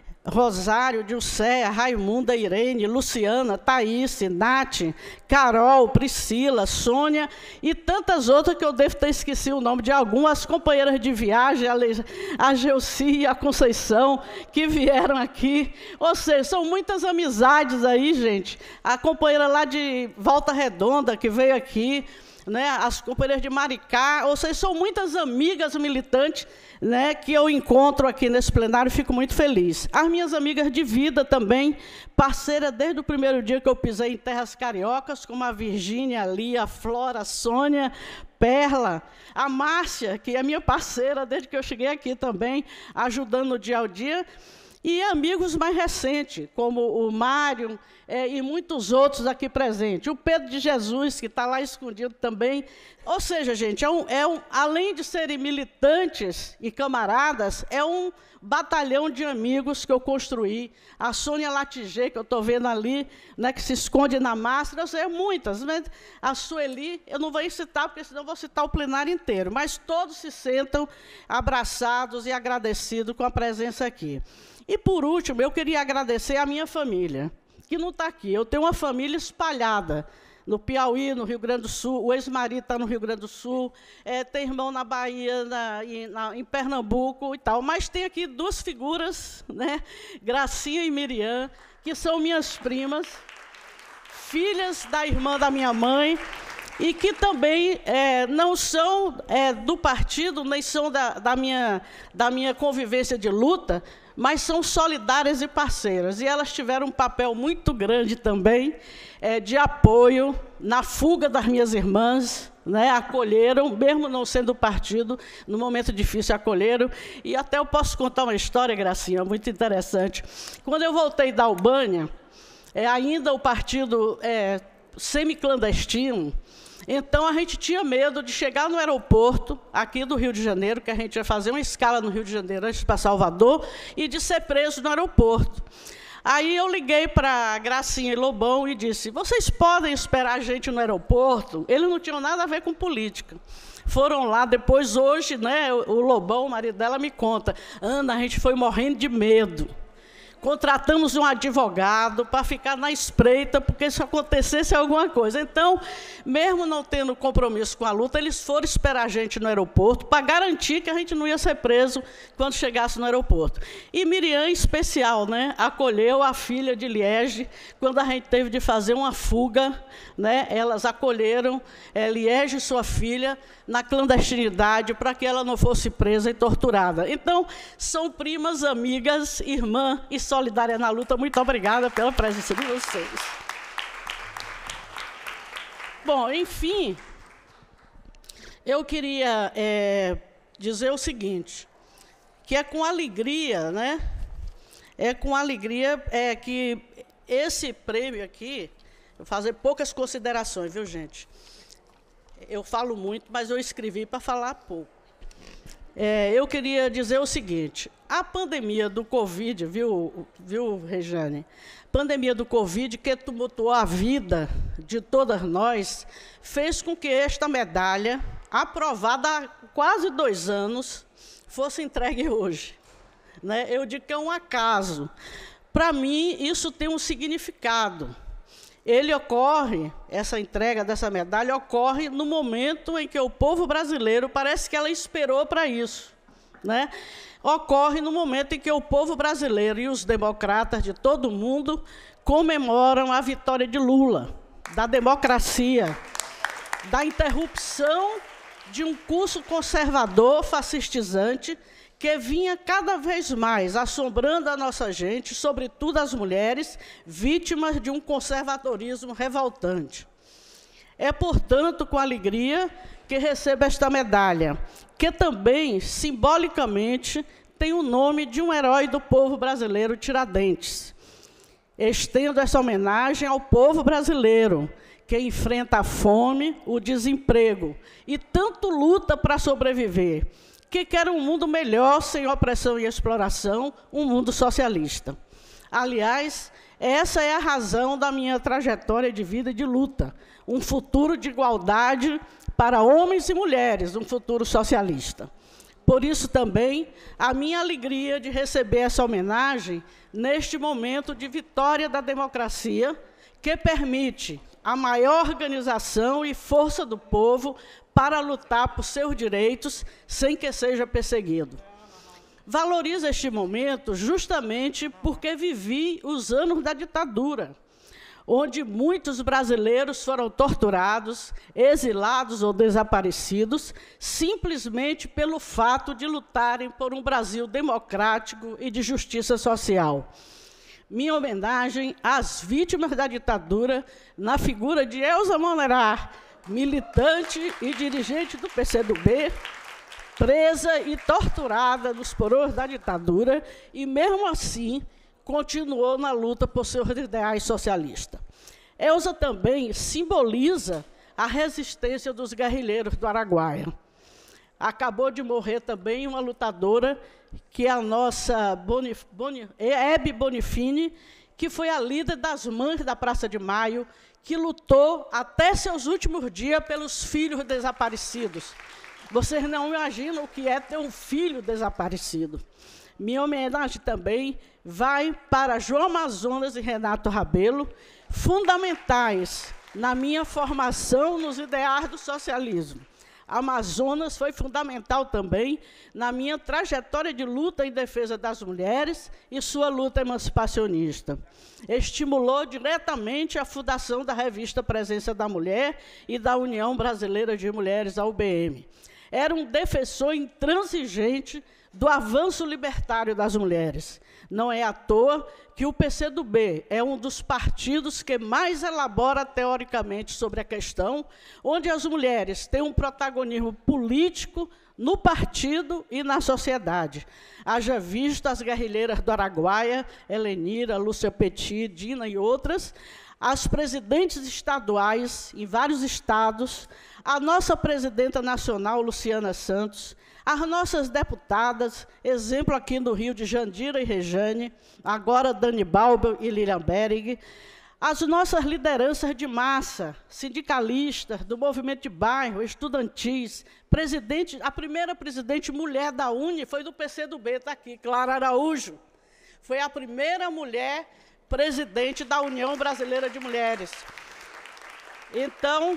Rosário, Dilceia, Raimunda, Irene, Luciana, Thaís, Nath, Carol, Priscila, Sônia e tantas outras que eu devo ter esquecido o nome de algumas companheiras de viagem, a Gelci e a Conceição, que vieram aqui. Ou seja, são muitas amizades aí, gente. A companheira lá de Volta Redonda, que veio aqui, né, as companheiras de Maricá, ou seja, são muitas amigas militantes, né, que eu encontro aqui nesse plenário e fico muito feliz. As minhas amigas de vida também, parceira desde o primeiro dia que eu pisei em terras cariocas, como a Virgínia, a Lia, a Flora, a Sônia, Perla, a Márcia, que é minha parceira desde que eu cheguei aqui também, ajudando no dia ao dia, e amigos mais recentes, como o Mário e muitos outros aqui presentes. O Pedro de Jesus, que está lá escondido também. Ou seja, gente, além de serem militantes e camaradas, é um batalhão de amigos que eu construí. A Sônia Latigê, que eu estou vendo ali, né, que se esconde na máscara, eu sei, muitas. Né? A Sueli, eu não vou citar, porque senão eu vou citar o plenário inteiro, mas todos se sentam abraçados e agradecidos com a presença aqui. E, por último, eu queria agradecer a minha família, que não está aqui. Eu tenho uma família espalhada no Piauí, no Rio Grande do Sul. O ex-marido está no Rio Grande do Sul. Tem irmão na Bahia, em Pernambuco e tal. Mas tem aqui duas figuras, né? Gracinha e Miriam, que são minhas primas, filhas da irmã da minha mãe, e que também não são do partido, nem são da minha convivência de luta, mas são solidárias e parceiras. E elas tiveram um papel muito grande também de apoio na fuga das minhas irmãs, né? Acolheram, mesmo não sendo partido, no momento difícil acolheram. E até eu posso contar uma história, Gracinha, muito interessante. Quando eu voltei da Albânia, ainda o partido semiclandestino, então, a gente tinha medo de chegar no aeroporto, aqui do Rio de Janeiro, que a gente ia fazer uma escala no Rio de Janeiro antes para Salvador, e de ser preso no aeroporto. Aí eu liguei para Gracinha e Lobão e disse, vocês podem esperar a gente no aeroporto? Eles não tinham nada a ver com política. Foram lá, depois hoje, né, o Lobão, o marido dela, me conta, Ana, a gente foi morrendo de medo. Contratamos um advogado para ficar na espreita, porque se acontecesse alguma coisa. Então, mesmo não tendo compromisso com a luta, eles foram esperar a gente no aeroporto para garantir que a gente não ia ser preso quando chegasse no aeroporto. E Miriam, em especial, né, acolheu a filha de Liege, quando a gente teve de fazer uma fuga, né, elas acolheram Liege e sua filha na clandestinidade para que ela não fosse presa e torturada. Então, são primas, amigas, irmã e solidária na luta. Muito obrigada pela presença de vocês. Bom, enfim, eu queria dizer o seguinte, que é com alegria, né? É com alegria que esse prêmio aqui, eu vou fazer poucas considerações, viu, gente? Eu falo muito, mas eu escrevi para falar pouco. Eu queria dizer o seguinte, a pandemia do Covid, viu, Rejane? A pandemia do Covid, que tumultuou a vida de todas nós, fez com que esta medalha, aprovada há quase 2 anos, fosse entregue hoje. Né? Eu digo que é um acaso. Para mim, isso tem um significado. essa entrega dessa medalha ocorre no momento em que o povo brasileiro, parece que ela esperou para isso, né? Ocorre no momento em que o povo brasileiro e os democratas de todo o mundo comemoram a vitória de Lula, da democracia, da interrupção de um curso conservador, fascistizante, que vinha cada vez mais assombrando a nossa gente, sobretudo as mulheres, vítimas de um conservadorismo revoltante. É, portanto, com alegria que recebo esta medalha, que também, simbolicamente, tem o nome de um herói do povo brasileiro, Tiradentes. Estendo essa homenagem ao povo brasileiro, que enfrenta a fome, o desemprego, e tanto luta para sobreviver, que quer um mundo melhor, sem opressão e exploração, um mundo socialista. Aliás, essa é a razão da minha trajetória de vida e de luta, um futuro de igualdade para homens e mulheres, um futuro socialista. Por isso também, a minha alegria de receber essa homenagem neste momento de vitória da democracia, que permite a maior organização e força do povo para lutar por seus direitos sem que seja perseguido. Valorizo este momento justamente porque vivi os anos da ditadura, onde muitos brasileiros foram torturados, exilados ou desaparecidos, simplesmente pelo fato de lutarem por um Brasil democrático e de justiça social. Minha homenagem às vítimas da ditadura, na figura de Elza Monerá, militante e dirigente do PCdoB, presa e torturada nos porões da ditadura, e, mesmo assim, continuou na luta por seus ideais socialistas. Elza também simboliza a resistência dos guerrilheiros do Araguaia. Acabou de morrer também uma lutadora, que é a nossa Hebe Bonifini, que foi a líder das Mães da Praça de Maio, que lutou até seus últimos dias pelos filhos desaparecidos. Vocês não imaginam o que é ter um filho desaparecido. Minha homenagem também vai para João Amazonas e Renato Rabelo, fundamentais na minha formação nos ideais do socialismo. Amazonas foi fundamental também na minha trajetória de luta em defesa das mulheres e sua luta emancipacionista. Estimulou diretamente a fundação da revista Presença da Mulher e da União Brasileira de Mulheres, a UBM. Era um defensor intransigente do avanço libertário das mulheres. Não é à toa que o PCdoB é um dos partidos que mais elabora teoricamente sobre a questão, onde as mulheres têm um protagonismo político no partido e na sociedade. Haja visto as guerrilheiras do Araguaia, Helenira, Lúcia Petit, Dina e outras, as presidentes estaduais em vários estados, a nossa presidenta nacional, Luciana Santos, as nossas deputadas, exemplo aqui no Rio de Jandira e Rejane, agora Dani Balber e Lilian Berg, as nossas lideranças de massa, sindicalistas, do movimento de bairro, estudantis, a primeira presidente mulher da UNE foi do PCdoB, está aqui, Clara Araújo. Foi a primeira mulher presidente da União Brasileira de Mulheres. Então,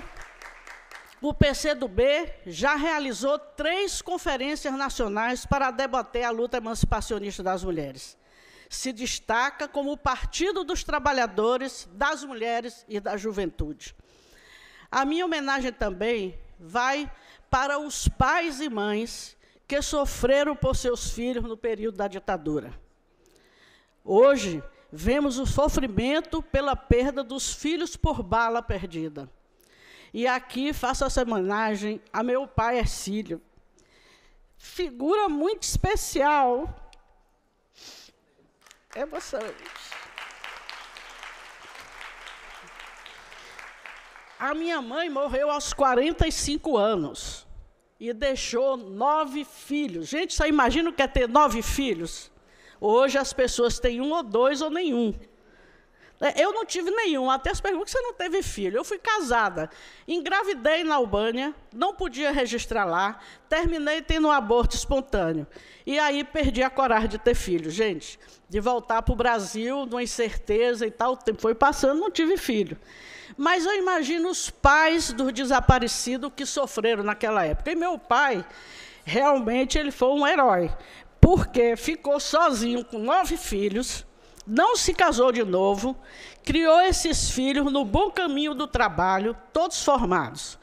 o PCdoB já realizou 3 conferências nacionais para debater a luta emancipacionista das mulheres. Se destaca como o Partido dos Trabalhadores, das Mulheres e da Juventude. A minha homenagem também vai para os pais e mães que sofreram por seus filhos no período da ditadura. Hoje, vemos o sofrimento pela perda dos filhos por bala perdida. E aqui faço essa homenagem a meu pai Hercílio, figura muito especial. É emocionante. A minha mãe morreu aos 45 anos e deixou 9 filhos. Gente, você imagina o que é ter 9 filhos? Hoje as pessoas têm 1 ou 2 ou nenhum. Eu não tive nenhum. Até as perguntas, você não teve filho. Eu fui casada, engravidei na Albânia, não podia registrar lá, terminei tendo um aborto espontâneo. E aí perdi a coragem de ter filho. Gente, de voltar para o Brasil, numa incerteza e tal, o tempo foi passando, não tive filho. Mas eu imagino os pais dos desaparecidos que sofreram naquela época. E meu pai, realmente, ele foi um herói, porque ficou sozinho com 9 filhos, não se casou de novo, criou esses filhos no bom caminho do trabalho, todos formados.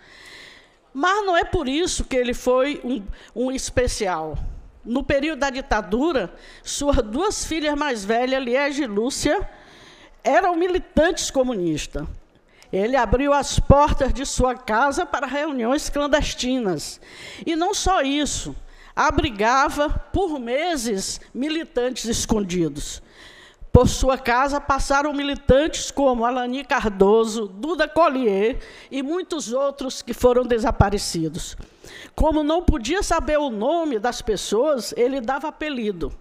Mas não é por isso que ele foi um especial. No período da ditadura, suas 2 filhas mais velhas, Liege e Lúcia, eram militantes comunistas. Ele abriu as portas de sua casa para reuniões clandestinas. E não só isso, abrigava por meses militantes escondidos. Por sua casa passaram militantes como Alani Cardoso, Duda Collier e muitos outros que foram desaparecidos. Como não podia saber o nome das pessoas, ele dava apelido.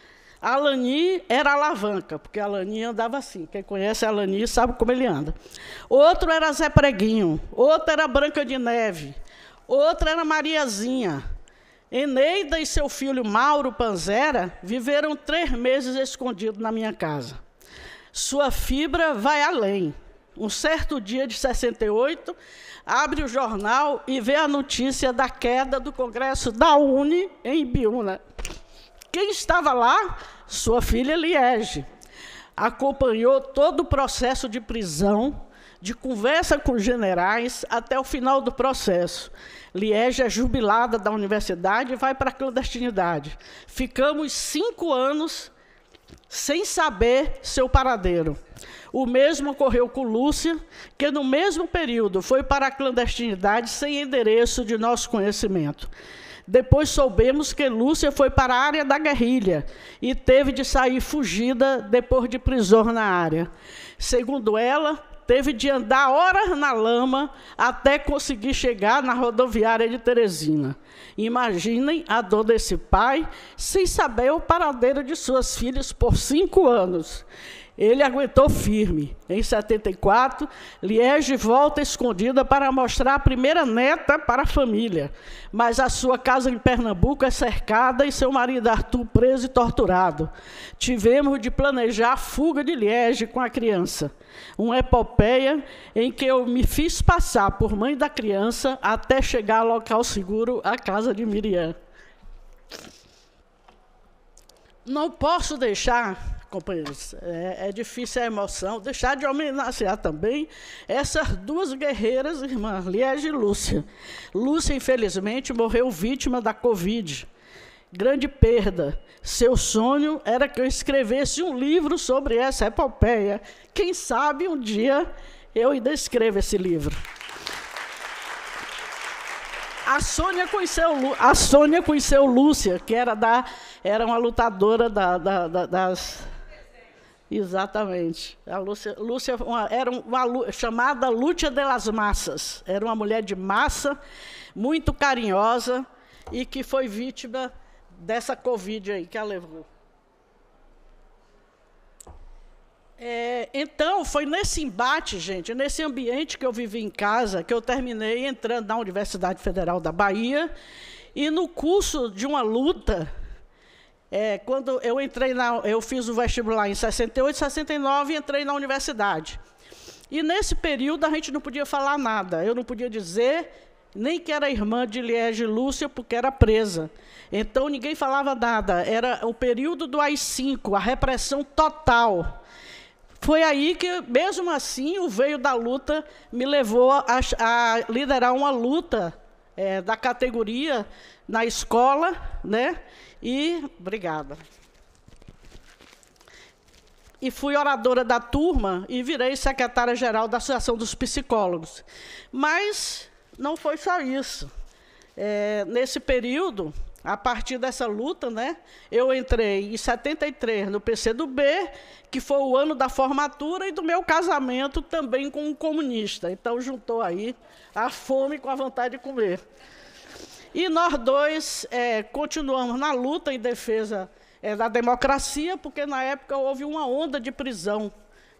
Alani era alavanca, porque Alani andava assim. Quem conhece Alani sabe como ele anda. Outro era Zé Preguinho, outro era Branca de Neve, outra era Mariazinha. Eneida e seu filho Mauro Panzera viveram 3 meses escondidos na minha casa. Sua fibra vai além. Um certo dia de 68, abre o jornal e vê a notícia da queda do Congresso da UNE em Ibiúna. Quem estava lá? Sua filha Liege. Acompanhou todo o processo de prisão, de conversa com os generais, até o final do processo. Liege é jubilada da universidade e vai para a clandestinidade. Ficamos 5 anos sem saber seu paradeiro. O mesmo ocorreu com Lúcia, que no mesmo período foi para a clandestinidade sem endereço de nosso conhecimento. Depois soubemos que Lúcia foi para a área da guerrilha e teve de sair fugida depois de prisão na área. Segundo ela, teve de andar horas na lama até conseguir chegar na rodoviária de Teresina. Imaginem a dor desse pai, sem saber o paradeiro de suas filhas por 5 anos. Ele aguentou firme. Em 74, Liege volta escondida para mostrar a primeira neta para a família. Mas a sua casa em Pernambuco é cercada e seu marido Arthur preso e torturado. Tivemos de planejar a fuga de Liege com a criança. Uma epopeia em que eu me fiz passar por mãe da criança até chegar ao local seguro, a casa de Miriam. Não posso deixar, companheiros, é difícil a emoção, deixar de homenagear também essas 2 guerreiras irmãs, Liege e Lúcia. Lúcia, infelizmente, morreu vítima da Covid. Grande perda. Seu sonho era que eu escrevesse um livro sobre essa epopeia. Quem sabe um dia eu ainda escrevo esse livro. A Sônia conheceu Lúcia, que era uma lutadora das... Exatamente. A Lúcia era uma chamada Lúcia de las Massas. Era uma mulher de massa, muito carinhosa, e que foi vítima dessa Covid aí que ela levou. Então, foi nesse embate, gente, nesse ambiente que eu vivi em casa, que eu terminei entrando na Universidade Federal da Bahia, e no curso de uma luta, quando eu fiz o vestibular em 68, 69 e entrei na universidade. E nesse período a gente não podia falar nada, eu não podia dizer nem que era irmã de Liege e Lúcia, porque era presa. Então ninguém falava nada, era o período do AI-5, a repressão total. Foi aí que, mesmo assim, o veio da luta me levou a liderar uma luta da categoria na escola, né? Obrigada. E fui oradora da turma e virei secretária-geral da Associação dos Psicólogos. Mas não foi só isso. Nesse período, a partir dessa luta, né, eu entrei em 73 no PCdoB, que foi o ano da formatura, e do meu casamento também com um comunista. Então, juntou aí a fome com a vontade de comer. E nós 2 continuamos na luta em defesa da democracia, porque, na época, houve uma onda de prisão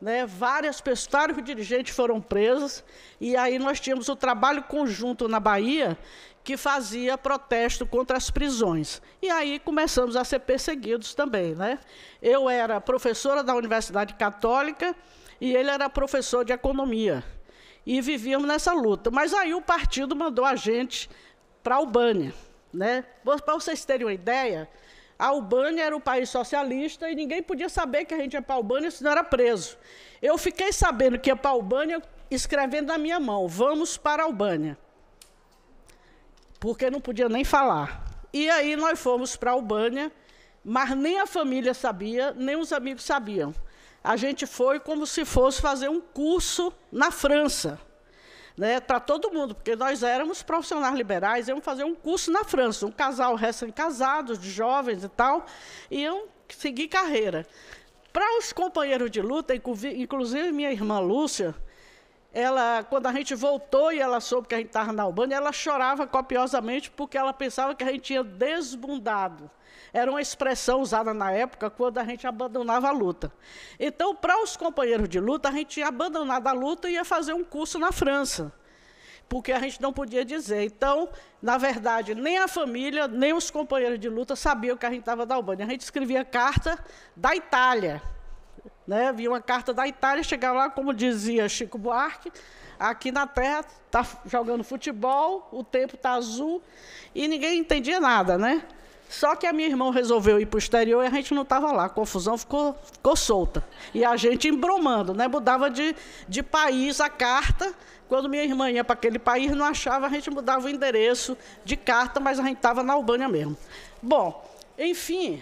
né, vários dirigentes foram presos, e aí nós tínhamos o trabalho conjunto na Bahia, que fazia protesto contra as prisões. E aí começamos a ser perseguidos também, né? Eu era professora da Universidade Católica e ele era professor de economia. E vivíamos nessa luta. Mas aí o partido mandou a gente para a Albânia, né? Para vocês terem uma ideia, a Albânia era um país socialista e ninguém podia saber que a gente ia para a Albânia se não era preso. Eu fiquei sabendo que ia para a Albânia escrevendo na minha mão, vamos para a Albânia. Porque não podia nem falar. E aí nós fomos para a Albânia, mas nem a família sabia, nem os amigos sabiam. A gente foi como se fosse fazer um curso na França, né, para todo mundo, porque nós éramos profissionais liberais, íamos fazer um curso na França, um casal recém-casados, de jovens e tal, iam seguir carreira. Para os companheiros de luta, inclusive minha irmã Lúcia, ela, quando a gente voltou e ela soube que a gente estava na Albânia, ela chorava copiosamente porque ela pensava que a gente tinha desbundado. Era uma expressão usada na época quando a gente abandonava a luta. Então, para os companheiros de luta, a gente tinha abandonado a luta e ia fazer um curso na França, porque a gente não podia dizer. Então, na verdade, nem a família, nem os companheiros de luta sabiam que a gente estava na Albânia. A gente escrevia carta da Itália. Né, via uma carta da Itália, chegava lá, como dizia Chico Buarque, aqui na Terra está jogando futebol, o tempo está azul, e ninguém entendia nada, né? Só que a minha irmã resolveu ir para o exterior e a gente não estava lá, a confusão ficou solta. E a gente embromando, né? Mudava de país a carta, quando minha irmã ia para aquele país, não achava, a gente mudava o endereço de carta, mas a gente estava na Albânia mesmo. Bom, enfim,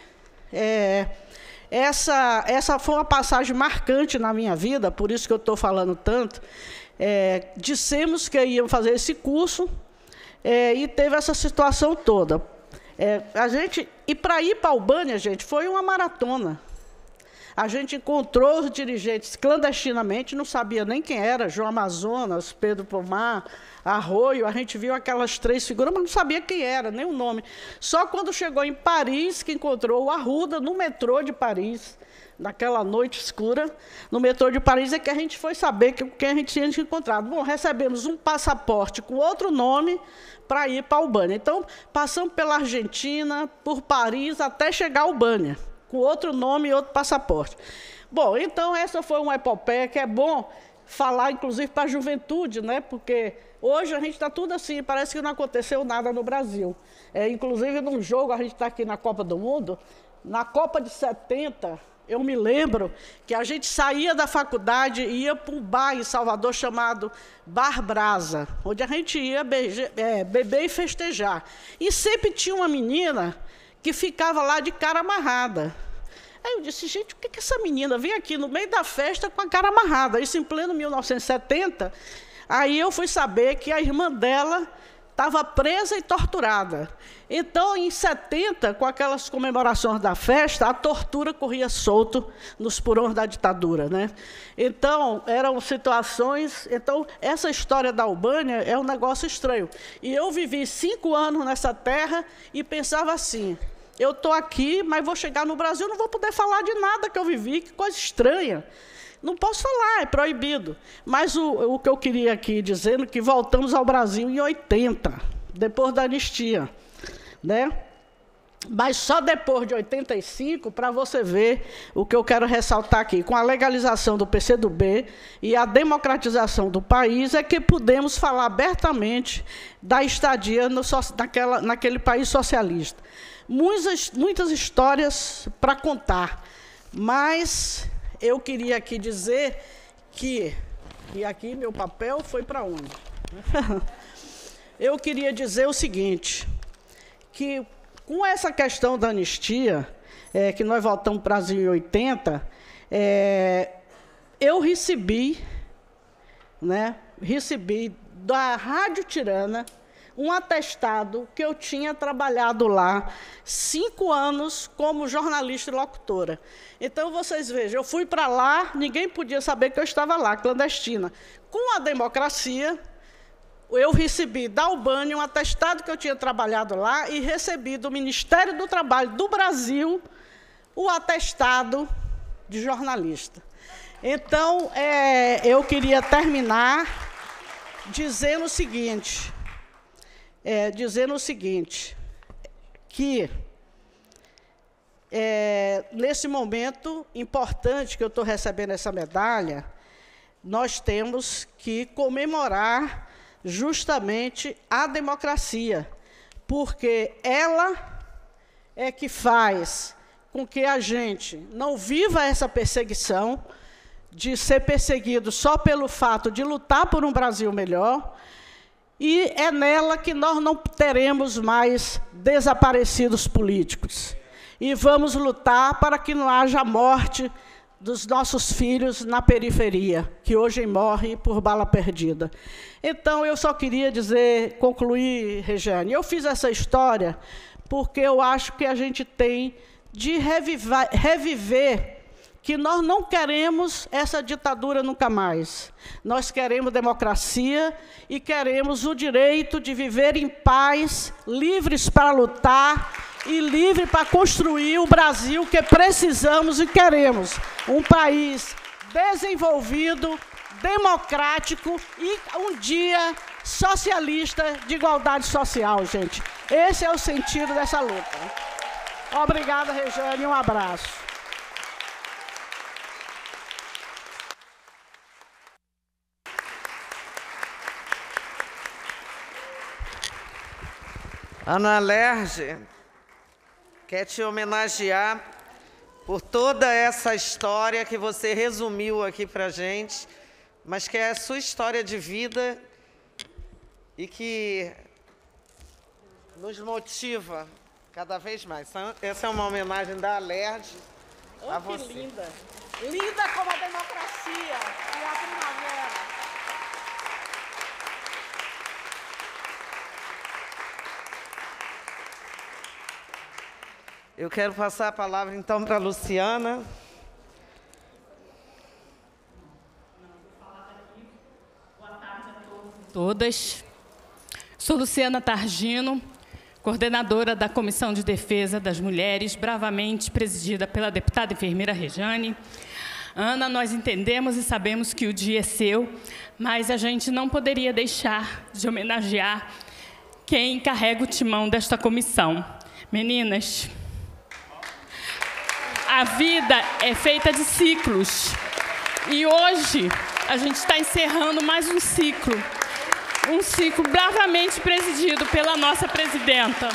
essa foi uma passagem marcante na minha vida, por isso que eu estou falando tanto. Dissemos que íamos fazer esse curso e teve essa situação toda. E para ir para a Albânia, gente, foi uma maratona. A gente encontrou os dirigentes clandestinamente, não sabia nem quem era, João Amazonas, Pedro Pomar, Arroio, a gente viu aquelas três figuras, mas não sabia quem era, nem o nome. Só quando chegou em Paris, que encontrou o Arruda, no metrô de Paris, naquela noite escura, no metrô de Paris, é que a gente foi saber quem a gente tinha encontrado. Bom, recebemos um passaporte com outro nome para ir para a Albânia. Então, passamos pela Argentina, por Paris, até chegar à Albânia, com outro nome e outro passaporte. Bom, então essa foi uma epopeia que é bom falar, inclusive, para a juventude, né? Porque hoje a gente está tudo assim, parece que não aconteceu nada no Brasil. Inclusive, num jogo, a gente está aqui na Copa do Mundo, na Copa de 70, eu me lembro que a gente saía da faculdade e ia para um bar em Salvador chamado Bar Brasa, onde a gente ia beber e festejar. E sempre tinha uma menina que ficava lá de cara amarrada. Aí eu disse, gente, o que essa menina vem aqui no meio da festa com a cara amarrada? Isso em pleno 1970. Aí eu fui saber que a irmã dela estava presa e torturada. Então, em 70, com aquelas comemorações da festa, a tortura corria solto nos porões da ditadura, né? Então, eram situações... Então, essa história da Albânia é um negócio estranho. E eu vivi 5 anos nessa terra e pensava assim, eu estou aqui, mas vou chegar no Brasil, não vou poder falar de nada que eu vivi, que coisa estranha. Não posso falar, é proibido. Mas o que eu queria aqui dizendo que voltamos ao Brasil em 80, depois da anistia, né? Mas só depois de 85, para você ver o que eu quero ressaltar aqui, com a legalização do PCdoB e a democratização do país, é que pudemos falar abertamente da estadia naquele país socialista. Muitas histórias para contar, mas eu queria aqui dizer que... E aqui meu papel foi para onde? Eu queria dizer o seguinte, que com essa questão da anistia, que nós voltamos para o Brasil em 80, eu recebi da Rádio Tirana um atestado que eu tinha trabalhado lá 5 anos como jornalista e locutora. Então, vocês vejam, eu fui para lá, ninguém podia saber que eu estava lá, clandestina. Com a democracia, eu recebi da Albânia um atestado que eu tinha trabalhado lá e recebi do Ministério do Trabalho do Brasil o atestado de jornalista. Então, eu queria terminar dizendo o seguinte, que nesse momento importante que eu estou recebendo essa medalha, nós temos que comemorar justamente a democracia, porque ela é que faz com que a gente não viva essa perseguição, de ser perseguido só pelo fato de lutar por um Brasil melhor, e é nela que nós não teremos mais desaparecidos políticos. E vamos lutar para que não haja morte dos nossos filhos na periferia, que hoje morrem por bala perdida. Então, eu só queria concluir, Regiane, eu fiz essa história porque eu acho que a gente tem de reviver que nós não queremos essa ditadura nunca mais. Nós queremos democracia e queremos o direito de viver em paz, livres para lutar e livres para construir o Brasil que precisamos e queremos. Um país desenvolvido, democrático e, um dia, socialista, de igualdade social, gente. Esse é o sentido dessa luta. Obrigada, Regiane, um abraço. Ana Lerge quer te homenagear por toda essa história que você resumiu aqui para a gente, mas que é a sua história de vida e que nos motiva cada vez mais. Essa é uma homenagem da Lerge a você. Que linda! Linda como a democracia e a primavera. Eu quero passar a palavra, então, para a Luciana. Boa tarde a todos e todas. Sou Luciana Targino, coordenadora da Comissão de Defesa das Mulheres, bravamente presidida pela deputada enfermeira Regiane. Ana, nós entendemos e sabemos que o dia é seu, mas a gente não poderia deixar de homenagear quem carrega o timão desta comissão. Meninas, a vida é feita de ciclos. E hoje a gente está encerrando mais um ciclo. Um ciclo bravamente presidido pela nossa presidenta.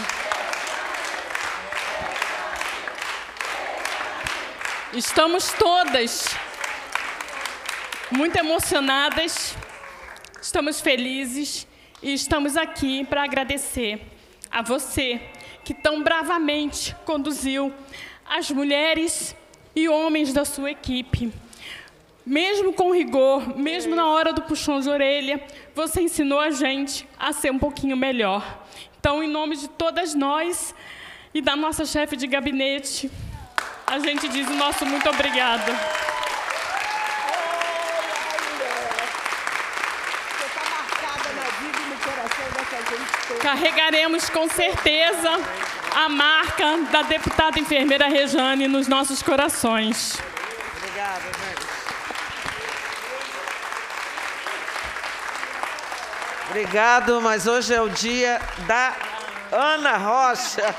Estamos todas muito emocionadas, estamos felizes e estamos aqui para agradecer a você que tão bravamente conduziu as mulheres e homens da sua equipe. Mesmo com rigor, mesmo na hora do puxão de orelha, você ensinou a gente a ser um pouquinho melhor. Então, em nome de todas nós e da nossa chefe de gabinete, a gente diz o nosso muito obrigado. Carregaremos com certeza a marca da deputada enfermeira Regiane nos nossos corações. Obrigada, gente. Obrigado, mas hoje é o dia da Ana Rocha.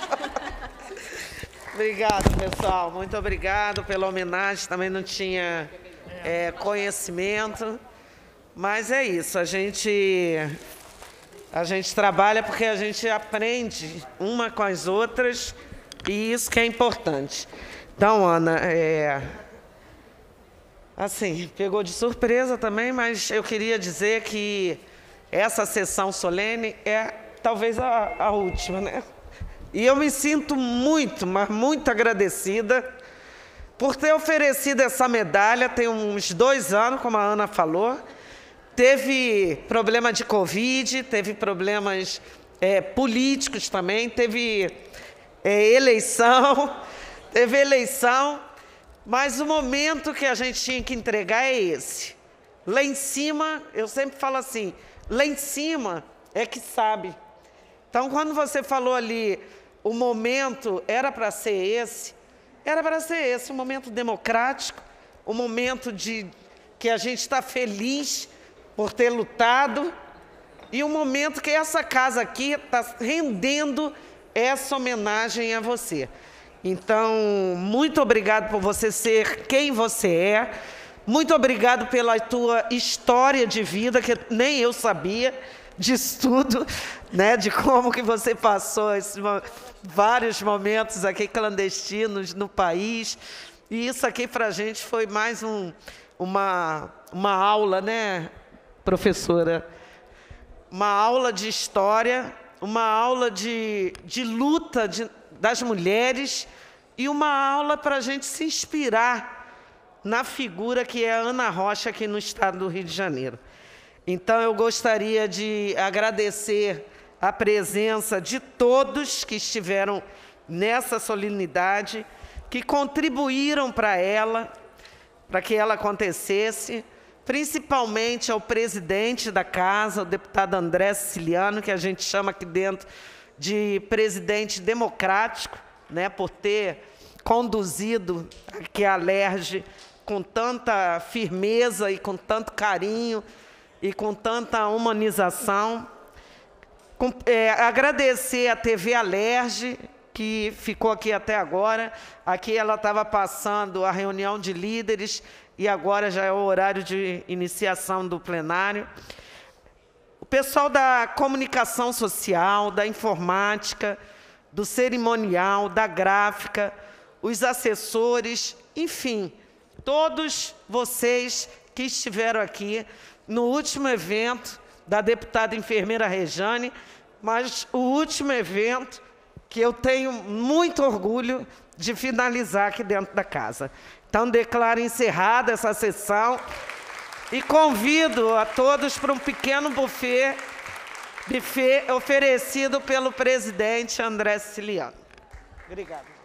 Obrigado, pessoal. Muito obrigado pela homenagem. Também não tinha conhecimento. Mas é isso. A gente trabalha porque a gente aprende uma com as outras e isso que é importante. Então, Ana, assim, pegou de surpresa também, mas eu queria dizer que essa sessão solene é talvez a última, né? E eu me sinto muito, mas muito agradecida por ter oferecido essa medalha. Tem uns 2 anos, como a Ana falou. Teve problema de Covid, teve problemas políticos também, teve eleição, mas o momento que a gente tinha que entregar é esse. Lá em cima, eu sempre falo assim, lá em cima é que sabe. Então, quando você falou ali, o momento era para ser esse um momento democrático, o momento que a gente está feliz por ter lutado e o momento que essa casa aqui está rendendo essa homenagem a você. Então, muito obrigado por você ser quem você é. Muito obrigado pela tua história de vida, que nem eu sabia disso tudo, né? De como que você passou vários momentos aqui clandestinos no país. E isso aqui para a gente foi mais uma aula, né, professora? Uma aula de história, uma aula de luta das mulheres e uma aula para a gente se inspirar na figura que é a Ana Rocha aqui no estado do Rio de Janeiro. Então, eu gostaria de agradecer a presença de todos que estiveram nessa solenidade, que contribuíram para que ela acontecesse, principalmente ao presidente da casa, o deputado André Siciliano, que a gente chama aqui dentro de presidente democrático, né, por ter conduzido aqui a Alerj com tanta firmeza e com tanto carinho e com tanta humanização. Agradecer a TV Alerj, que ficou aqui até agora. Aqui ela estava passando a reunião de líderes e agora já é o horário de iniciação do plenário. O pessoal da comunicação social, da informática, do cerimonial, da gráfica, os assessores, enfim, todos vocês que estiveram aqui no último evento da deputada enfermeira Rejane, mas o último evento que eu tenho muito orgulho de finalizar aqui dentro da casa. Então, declaro encerrada essa sessão e convido a todos para um pequeno buffet oferecido pelo presidente André Siciliano. Obrigada.